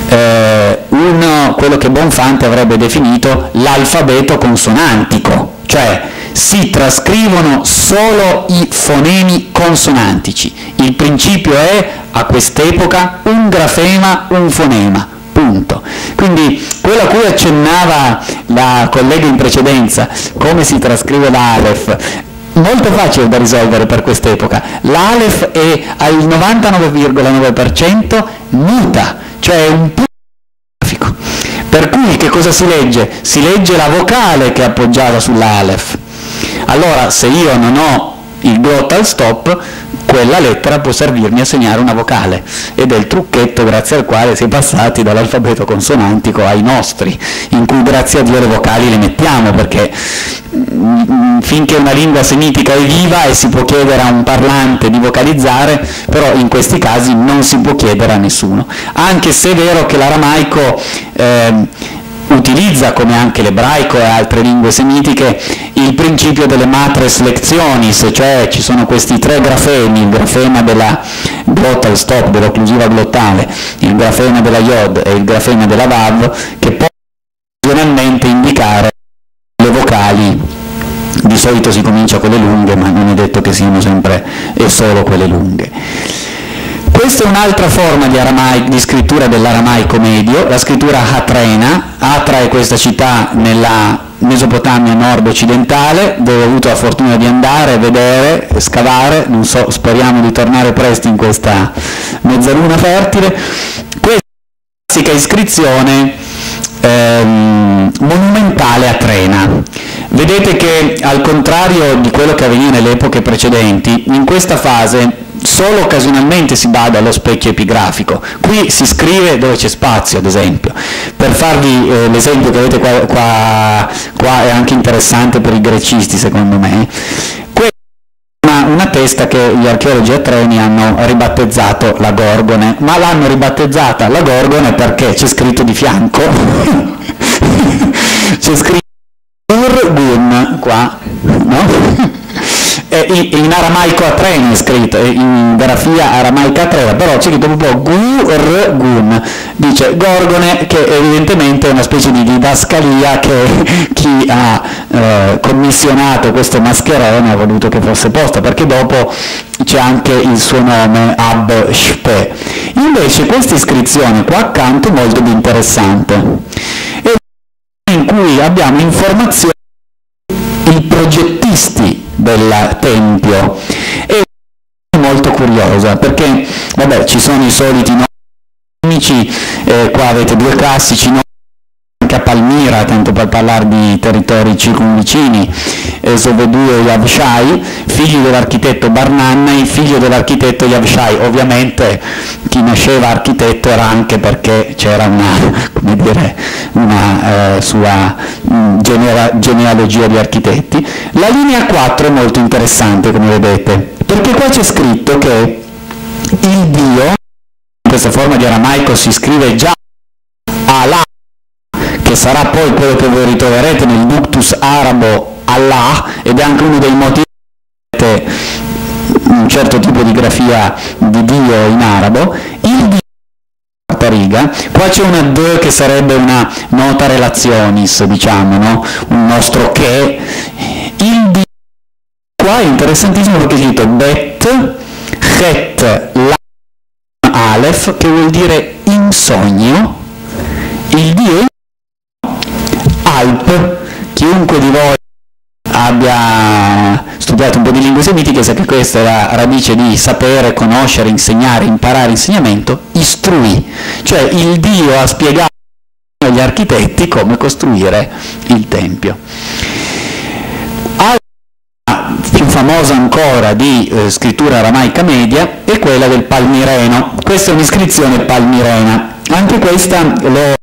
quello che Bonfante avrebbe definito l'alfabeto consonantico, cioè si trascrivono solo i fonemi consonantici. Il principio è, a quest'epoca, un grafema, un fonema, punto. Quindi quello a cui accennava la collega in precedenza, come si trascrive l'Alef, molto facile da risolvere per quest'epoca. L'Alef è al 99,9% muta, cioè è un punto grafico. Per cui che cosa si legge? Si legge la vocale che è appoggiata sull'Alef. Allora, se io non ho il glottal stop, quella lettera può servirmi a segnare una vocale, ed è il trucchetto grazie al quale si è passati dall'alfabeto consonantico ai nostri, in cui grazie a Dio le vocali le mettiamo, perché finché una lingua semitica è viva e si può chiedere a un parlante di vocalizzare, però in questi casi non si può chiedere a nessuno, anche se è vero che l'aramaico utilizza, come anche l'ebraico e altre lingue semitiche, il principio delle matres lectionis, cioè ci sono questi tre grafemi, il grafema della glottal stop, dell'occlusiva glottale, il grafema della iod e il grafema della vav, che possono occasionalmente indicare le vocali. Di solito si comincia con le lunghe, ma non è detto che siano sempre e solo quelle lunghe. Questa è un'altra forma di scrittura dell'aramaico medio, la scrittura hatrena. Hatra è questa città nella Mesopotamia nord-occidentale, dove ho avuto la fortuna di andare, vedere, scavare, non so, speriamo di tornare presto in questa mezzaluna fertile. Questa classica iscrizione monumentale atrena. Vedete che al contrario di quello che avveniva nelle epoche precedenti, in questa fase solo occasionalmente si bada allo specchio epigrafico. Qui si scrive dove c'è spazio, ad esempio. Per farvi l'esempio che avete qua è anche interessante per i grecisti, secondo me. Questa è una testa che gli archeologi atreni hanno ribattezzato la Gorgone, ma l'hanno ribattezzata la Gorgone perché c'è scritto di fianco, c'è scritto Gur-Gun qua, no? In aramaico atreno è scritto, in grafia aramaica atrena, però c'è scritto proprio Gur-Gun, dice Gorgone, che evidentemente è una specie di didascalia che chi ha commissionato questo mascherone ha voluto che fosse posta, perché dopo c'è anche il suo nome Ab-Shpe. Invece questa iscrizione qua accanto è molto più interessante, è in cui abbiamo informazioni i progettisti del tempio, è molto curiosa perché vabbè, ci sono i soliti nomi, qua avete due classici nomi anche a Palmira, tanto per parlare di territori circumvicini, Zovedu e Yavshai, figli dell'architetto Barnannai, figlio dell'architetto Yavshai. Ovviamente chi nasceva architetto era anche perché c'era una sua genealogia di architetti. La linea 4 è molto interessante, come vedete, perché qua c'è scritto che il Dio, in questa forma di aramaico si scrive già Allah, che sarà poi quello che voi ritroverete nel Ductus arabo Allah, ed è anche uno dei motivi che un certo tipo di grafia di Dio in arabo. Il Dio, quarta riga, qua c'è una D che sarebbe una nota relazionis, diciamo, no? Un nostro che. Il Dio qua è interessantissimo perché è scritto Bet, Het, La, Aleph, che vuol dire in sogno. Il Dio Alp, chiunque di voi abbia studiato un po' di lingue semitiche sa che questa è la radice di sapere, conoscere, insegnare, imparare, insegnamento, istruì, cioè il Dio ha spiegato agli architetti come costruire il Tempio. Altra più famosa ancora di scrittura aramaica media è quella del Palmireno. Questa è un'iscrizione palmirena, anche questa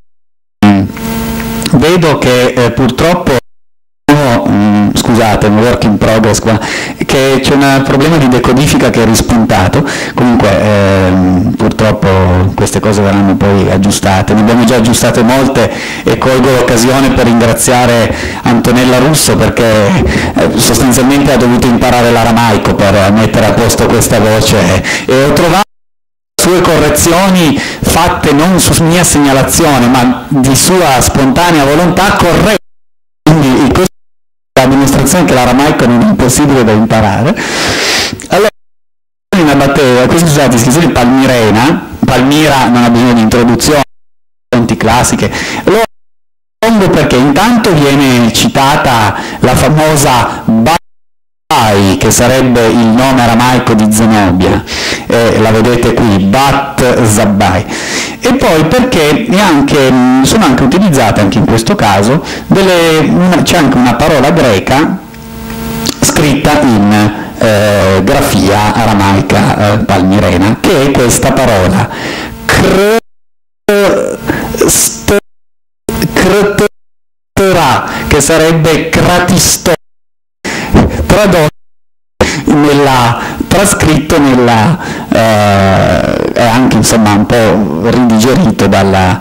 vedo che purtroppo, scusate, un work in progress qua, che c'è un problema di decodifica che è rispuntato, comunque purtroppo queste cose verranno poi aggiustate, ne abbiamo già aggiustate molte e colgo l'occasione per ringraziare Antonella Russo perché sostanzialmente ha dovuto imparare l'aramaico per mettere a posto questa voce e ho trovato sue correzioni fatte non su mia segnalazione ma di sua spontanea volontà corrette, quindi questa è la dimostrazione che l'aramaico non è impossibile da imparare. Allora, in Abatea, queste sono state iscrizioni palmirena, Palmira non ha bisogno di introduzione, fonti classiche, lo pongo perché intanto viene citata la famosa che sarebbe il nome aramaico di Zenobia, la vedete qui, Bat Zabbai, e poi perché sono anche utilizzate anche in questo caso c'è anche una parola greca scritta in grafia aramaica palmirena, che è questa parola che sarebbe kratisto, trascritto è anche insomma un po' ridigerito dalla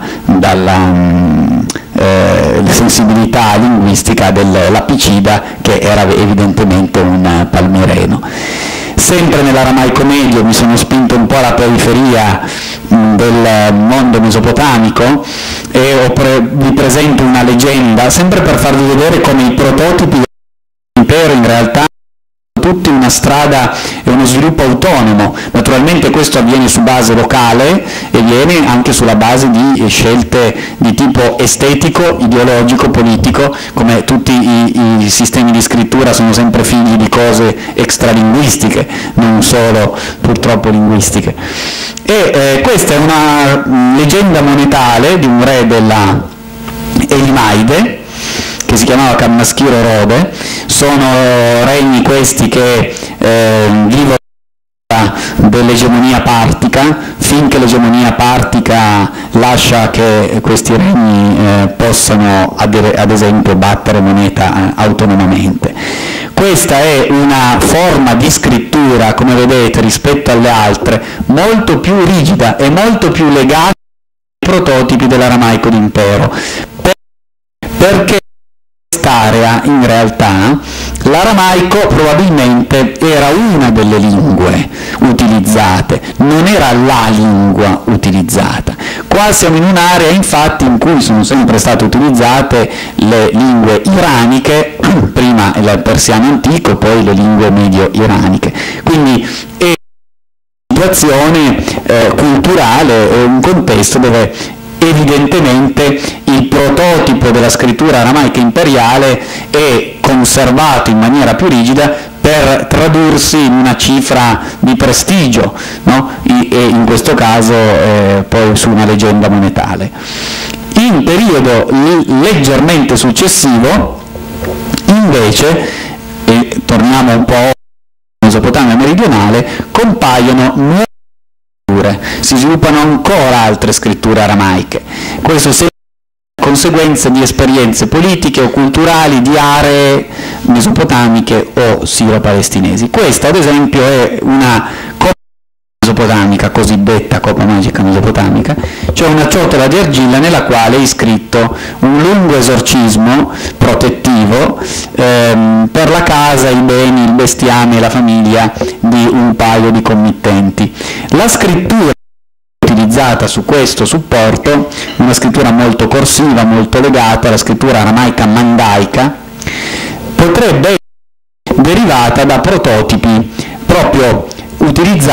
sensibilità linguistica dell'Apicida, che era evidentemente un palmireno. Sempre nell'aramaico medio mi sono spinto un po' alla periferia del mondo mesopotamico e vi presento una leggenda, sempre per farvi vedere come i prototipi dell'impero in realtà tutti una strada e uno sviluppo autonomo. Naturalmente questo avviene su base locale e viene anche sulla base di scelte di tipo estetico, ideologico, politico, come tutti i sistemi di scrittura sono sempre figli di cose extralinguistiche, non solo purtroppo linguistiche. E questa è una leggenda monetale di un re della Elimaide, che si chiamava Cammaschiro Rode. Sono regni questi che vivono dell'egemonia partica, finché l'egemonia partica lascia che questi regni possano ad esempio battere moneta autonomamente. Questa è una forma di scrittura, come vedete, rispetto alle altre, molto più rigida e molto più legata ai prototipi dell'aramaico d'impero, perché quest'area in realtà l'aramaico probabilmente era una delle lingue utilizzate, non era la lingua utilizzata. Qua siamo in un'area infatti in cui sono sempre state utilizzate le lingue iraniche, prima il persiano antico, poi le lingue medio-iraniche. Quindi è una situazione culturale, è un contesto dove evidentemente il prototipo della scrittura aramaica imperiale è conservato in maniera più rigida per tradursi in una cifra di prestigio, no? E in questo caso poi su una leggenda monetale. In periodo leggermente successivo invece, e torniamo un po' alla Mesopotamia meridionale, compaiono nuove scritture, si sviluppano ancora altre scritture aramaiche. Questo è conseguenza di esperienze politiche o culturali di aree mesopotamiche o siro-palestinesi. Questa ad esempio è una coppa mesopotamica, cosiddetta coppa magica mesopotamica, cioè una ciotola di argilla nella quale è iscritto un lungo esorcismo protettivo per la casa, i beni, il bestiame e la famiglia di un paio di committenti. La scrittura utilizzata su questo supporto, una scrittura molto corsiva, molto legata alla scrittura aramaica mandaica, potrebbe essere derivata da prototipi proprio utilizzati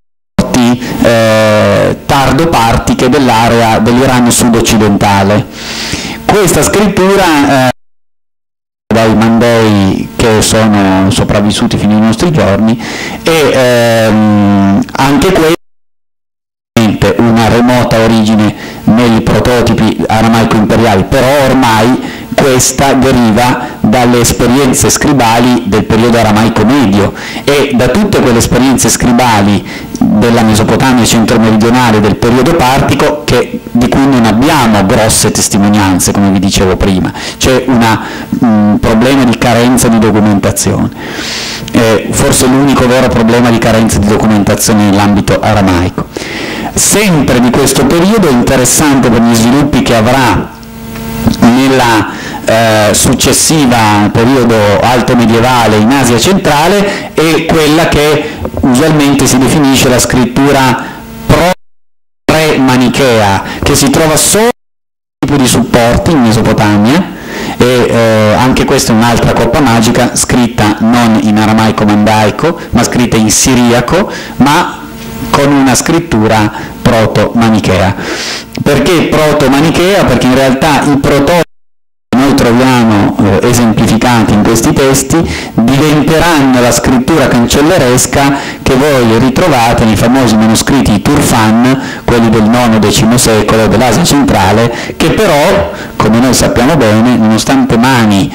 tardo-partiche dell'area dell'Iran sud-occidentale. Questa scrittura dai Mandei che sono sopravvissuti fino ai nostri giorni e anche questa una remota origine nei prototipi aramaico imperiali, però ormai questa deriva dalle esperienze scribali del periodo aramaico medio e da tutte quelle esperienze scribali della Mesopotamia centro-meridionale del periodo partico di cui non abbiamo grosse testimonianze, come vi dicevo prima. C'è un problema di carenza di documentazione, forse l'unico vero problema di carenza di documentazione nell'ambito aramaico. Sempre di questo periodo, interessante per gli sviluppi che avrà nella successiva periodo alto medievale in Asia centrale, è quella che usualmente si definisce la scrittura pre-manichea, che si trova solo in tipo di supporti in Mesopotamia, e anche questa è un'altra coppa magica scritta non in aramaico mandaico ma scritta in siriaco, ma con una scrittura proto-manichea. Perché proto-manichea? Perché in realtà i prototipi che noi troviamo esemplificati in questi testi diventeranno la scrittura cancelleresca che voi ritrovate nei famosi manoscritti di Turfan, quelli del IX-X secolo dell'Asia centrale, che però, come noi sappiamo bene, nonostante Mani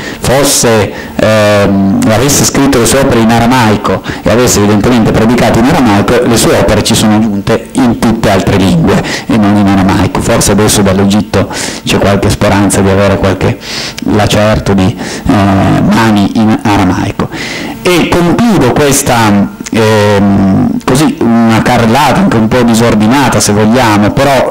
avesse scritto le sue opere in aramaico e avesse evidentemente predicato in aramaico, le sue opere ci sono giunte in tutte altre lingue e non in aramaico. Forse adesso dall'Egitto c'è qualche speranza di avere qualche lacerto di Mani in aramaico. E concludo questa così una carrellata anche un po' disordinata se vogliamo, però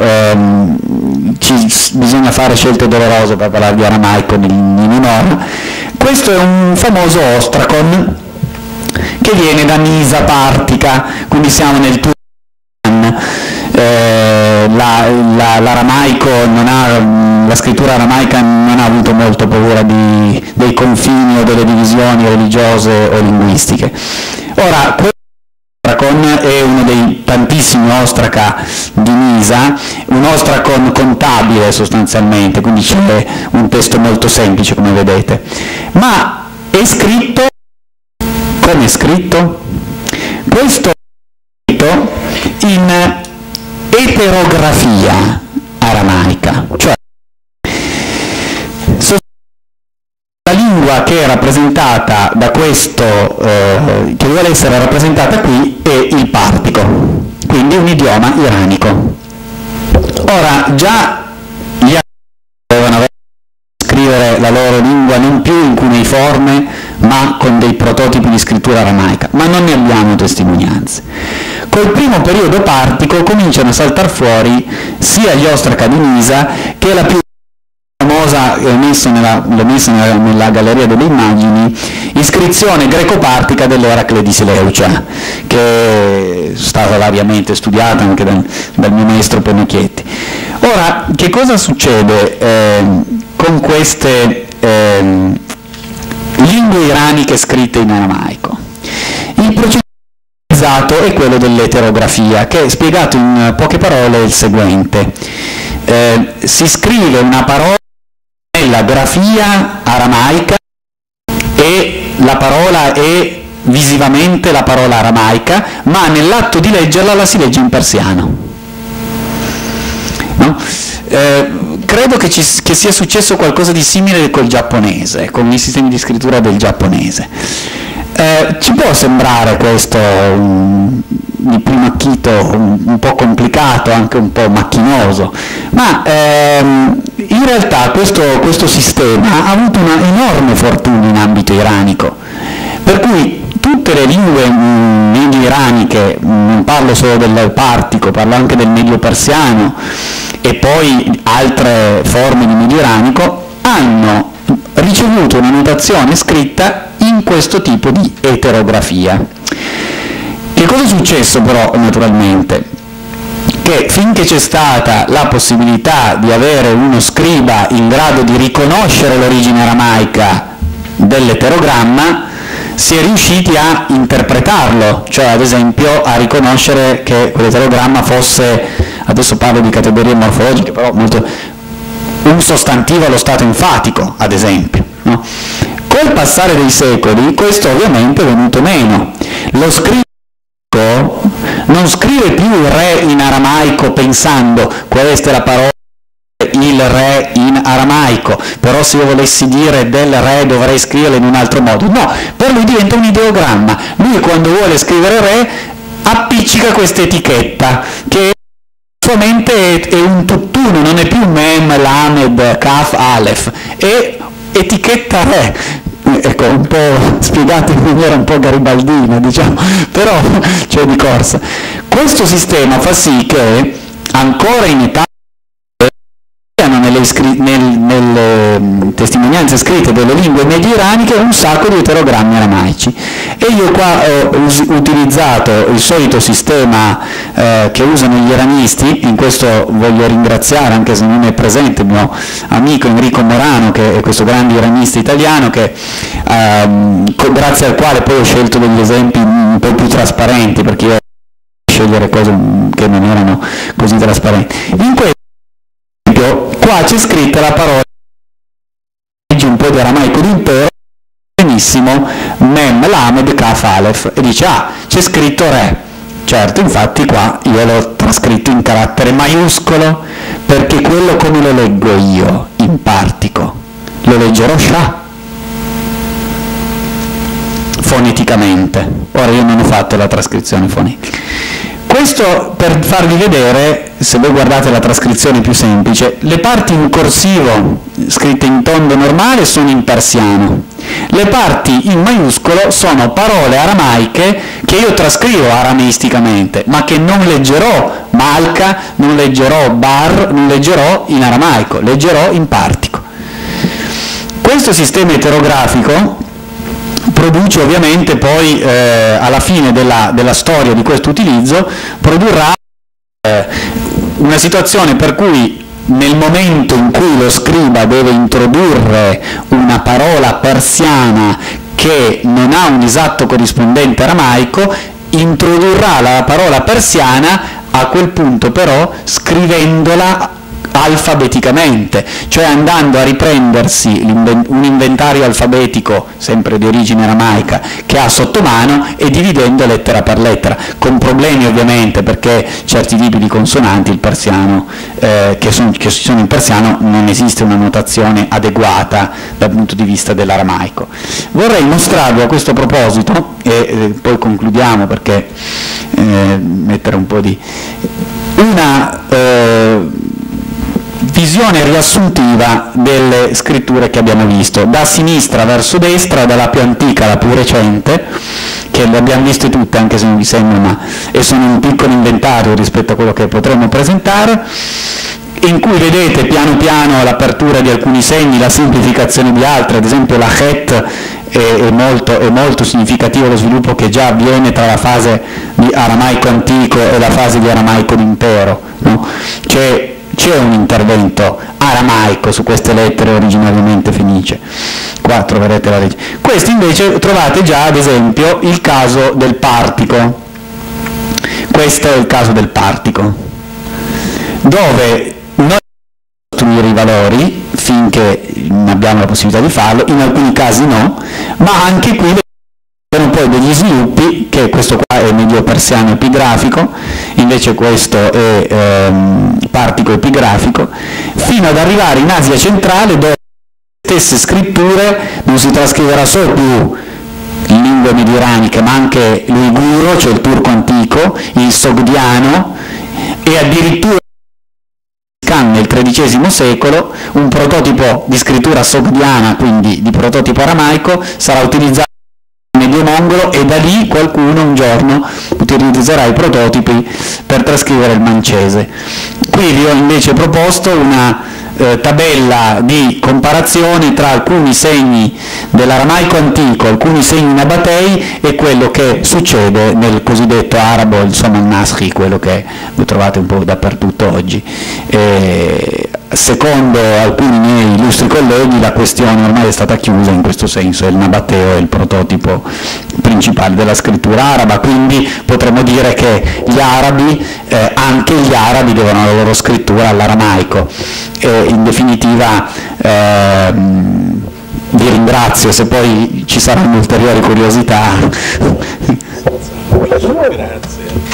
bisogna fare scelte dolorose per parlare di aramaico in un'ora. Questo è un famoso ostracon che viene da Nisa Partica, quindi siamo nel Turan. L'aramaico la scrittura aramaica non ha avuto molto paura dei confini o delle divisioni religiose o linguistiche. Ora, l'ostracon è uno dei tantissimi ostraca di Nisa, un ostracon contabile sostanzialmente, quindi c'è un testo molto semplice come vedete, ma è scritto come è scritto? Questo è scritto in eterografia aramaica, cioè la lingua lingua che è rappresentata da questo, che vuole essere rappresentata qui, è il partico, quindi un idioma iranico. Ora, già gli arabi dovevano scrivere la loro lingua non più in cuneiforme, ma con dei prototipi di scrittura aramaica, ma non ne abbiamo testimonianze. Col primo periodo partico cominciano a saltare fuori sia gli Ostraca di Nisa, che è la più famosa, l'ho messa nella galleria delle immagini, iscrizione greco-partica dell'Eracle di Seleucia, che è stata variamente studiata anche dal mio maestro Pennacchietti. Ora, che cosa succede con queste lingue iraniche scritte in aramaico? Il procedimento utilizzato è quello dell'eterografia, che è spiegato in poche parole è il seguente. Si scrive una parola nella grafia aramaica e la parola è visivamente la parola aramaica, ma nell'atto di leggerla la si legge in persiano. No? Credo che sia successo qualcosa di simile col giapponese, con i sistemi di scrittura del giapponese. Ci può sembrare questo di primo acchito un po' complicato, anche un po' macchinoso, ma in realtà questo sistema ha avuto una enorme fortuna in ambito iranico, per cui tutte le lingue medio iraniche, non parlo solo del partico, parlo anche del medio persiano e poi altre forme di medio iranico, hanno ricevuto una notazione scritta in questo tipo di eterografia. Che cosa è successo però naturalmente? Che finché c'è stata la possibilità di avere uno scriba in grado di riconoscere l'origine aramaica dell'eterogramma, si è riusciti a interpretarlo, cioè ad esempio a riconoscere che quell'eterogramma fosse, adesso parlo di categorie morfologiche, però un sostantivo allo stato enfatico, ad esempio. No? Col passare dei secoli questo ovviamente è venuto meno. Lo scriba non scrive più re in aramaico pensando questa è la parola il re in aramaico, però se io volessi dire del re dovrei scriverla in un altro modo. No, per lui diventa un ideogramma. Lui quando vuole scrivere re appiccica questa etichetta che sua mente è un tutt'uno, non è più mem, lamed, kaf, alef, è etichetta re. Ecco, un po' spiegato in maniera un po' garibaldina, diciamo, però c'è di corsa. Questo sistema fa sì che ancora in età nelle testimonianze scritte delle lingue medio iraniche un sacco di eterogrammi aramaici, e io qua ho utilizzato il solito sistema che usano gli iranisti. In questo voglio ringraziare, anche se non è presente, il mio amico Enrico Morano, che è questo grande iranista italiano, che grazie al quale poi ho scelto degli esempi un po' più trasparenti, perché io scegliere cose che non erano così trasparenti. In questo qua c'è scritta la parola, leggi un po' di aramaico d'impero, benissimo, mem, lamed, kaf, alef, e dice c'è scritto re. Certo, infatti qua io l'ho trascritto in carattere maiuscolo, perché quello come lo leggo io in partico, lo leggerò sha foneticamente. Ora io non ho fatto la trascrizione fonetica. Questo per farvi vedere, se voi guardate la trascrizione più semplice, le parti in corsivo scritte in tondo normale sono in persiano, le parti in maiuscolo sono parole aramaiche che io trascrivo aramisticamente, ma che non leggerò malka, non leggerò bar, non leggerò in aramaico, leggerò in partico. Questo sistema eterografico produce ovviamente poi alla fine della storia di questo utilizzo, produrrà una situazione per cui nel momento in cui lo scriba deve introdurre una parola persiana che non ha un esatto corrispondente aramaico, introdurrà la parola persiana, a quel punto però scrivendola alfabeticamente, cioè andando a riprendersi un inventario alfabetico, sempre di origine aramaica, che ha sotto mano e dividendo lettera per lettera, con problemi ovviamente, perché certi tipi di consonanti, il persiano, che sono in persiano, non esiste una notazione adeguata dal punto di vista dell'aramaico. Vorrei mostrarvi a questo proposito, e poi concludiamo perché mettere un po' di... una visione riassuntiva delle scritture che abbiamo visto, da sinistra verso destra, dalla più antica alla più recente, che le abbiamo viste tutte anche se non vi sembra, ma e sono un piccolo inventario rispetto a quello che potremmo presentare, in cui vedete piano piano l'apertura di alcuni segni, la semplificazione di altri, ad esempio la het è molto significativo lo sviluppo che già avviene tra la fase di aramaico antico e la fase di aramaico d'impero, no? C'è un intervento aramaico su queste lettere originariamente fenicie. Qua troverete la legge. Questo invece trovate già ad esempio il caso del partico. Questo è il caso del partico, dove noi costruire i valori finché abbiamo la possibilità di farlo, in alcuni casi no, ma anche qui sono poi degli sviluppi, che questo qua è medio persiano epigrafico, invece questo è partico epigrafico, fino ad arrivare in Asia centrale, dove le stesse scritture non si trascriverà solo più in lingue medio-iraniche, ma anche l'uiguro, cioè il turco antico, il sogdiano, e addirittura nel XIII secolo un prototipo di scrittura sogdiana, quindi di prototipo aramaico, sarà utilizzato nel medio mongolo, e da lì qualcuno un giorno utilizzerà i prototipi per trascrivere il mancese. Qui vi ho invece proposto una tabella di comparazione tra alcuni segni dell'aramaico antico, alcuni segni nabatei, e quello che succede nel cosiddetto arabo, insomma il naschi, quello che lo trovate un po' dappertutto oggi. Secondo alcuni miei illustri colleghi la questione ormai è stata chiusa in questo senso, il nabateo è il prototipo principale della scrittura araba, quindi potremmo dire che gli arabi, anche gli arabi devono la loro scrittura all'aramaico. In definitiva vi ringrazio, se poi ci saranno ulteriori curiosità. Grazie.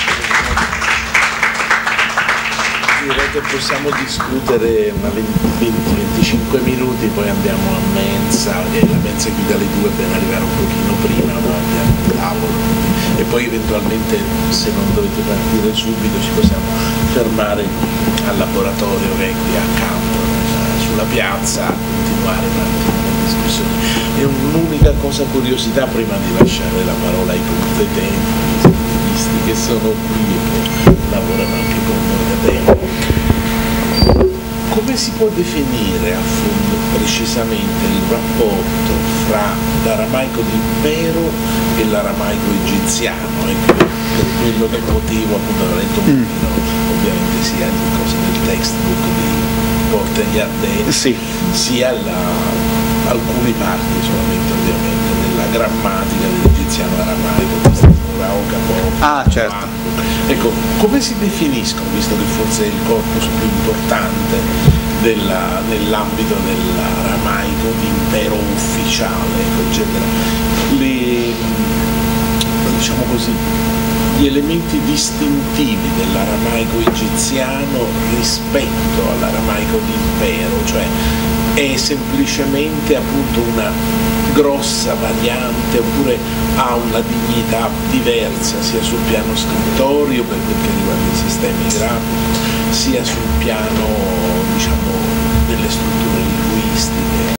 Direi che possiamo discutere una 20-25 minuti, poi andiamo a mensa, e la mensa è qui dalle 2 per arrivare un pochino prima, no? Andiamo al tavolo, e poi eventualmente, se non dovete partire subito, ci possiamo fermare al laboratorio che è qui accanto, sulla piazza, a continuare un attimo la discussione. E un'unica cosa, curiosità, prima di lasciare la parola ai competenti che sono qui e che lavorano anche con noi da tempo. Come si può definire a fondo precisamente il rapporto fra l'aramaico d'impero e l'aramaico egiziano? Per quello che motivo, appunto, ho letto un pochino, ovviamente sia di cose del textbook di Porte agli Ardenti, sì, sia alcune parti solamente ovviamente della grammatica dell'egiziano aramaico, certo. Ecco, come si definiscono, visto che forse è il corpus più importante nell'ambito dell'aramaico di impero ufficiale, eccetera, diciamo così, gli elementi distintivi dell'aramaico egiziano rispetto all'aramaico d'impero, cioè è semplicemente appunto una grossa variante, oppure ha una dignità diversa sia sul piano scrittorio per quel che riguarda i sistemi grafici, sia sul piano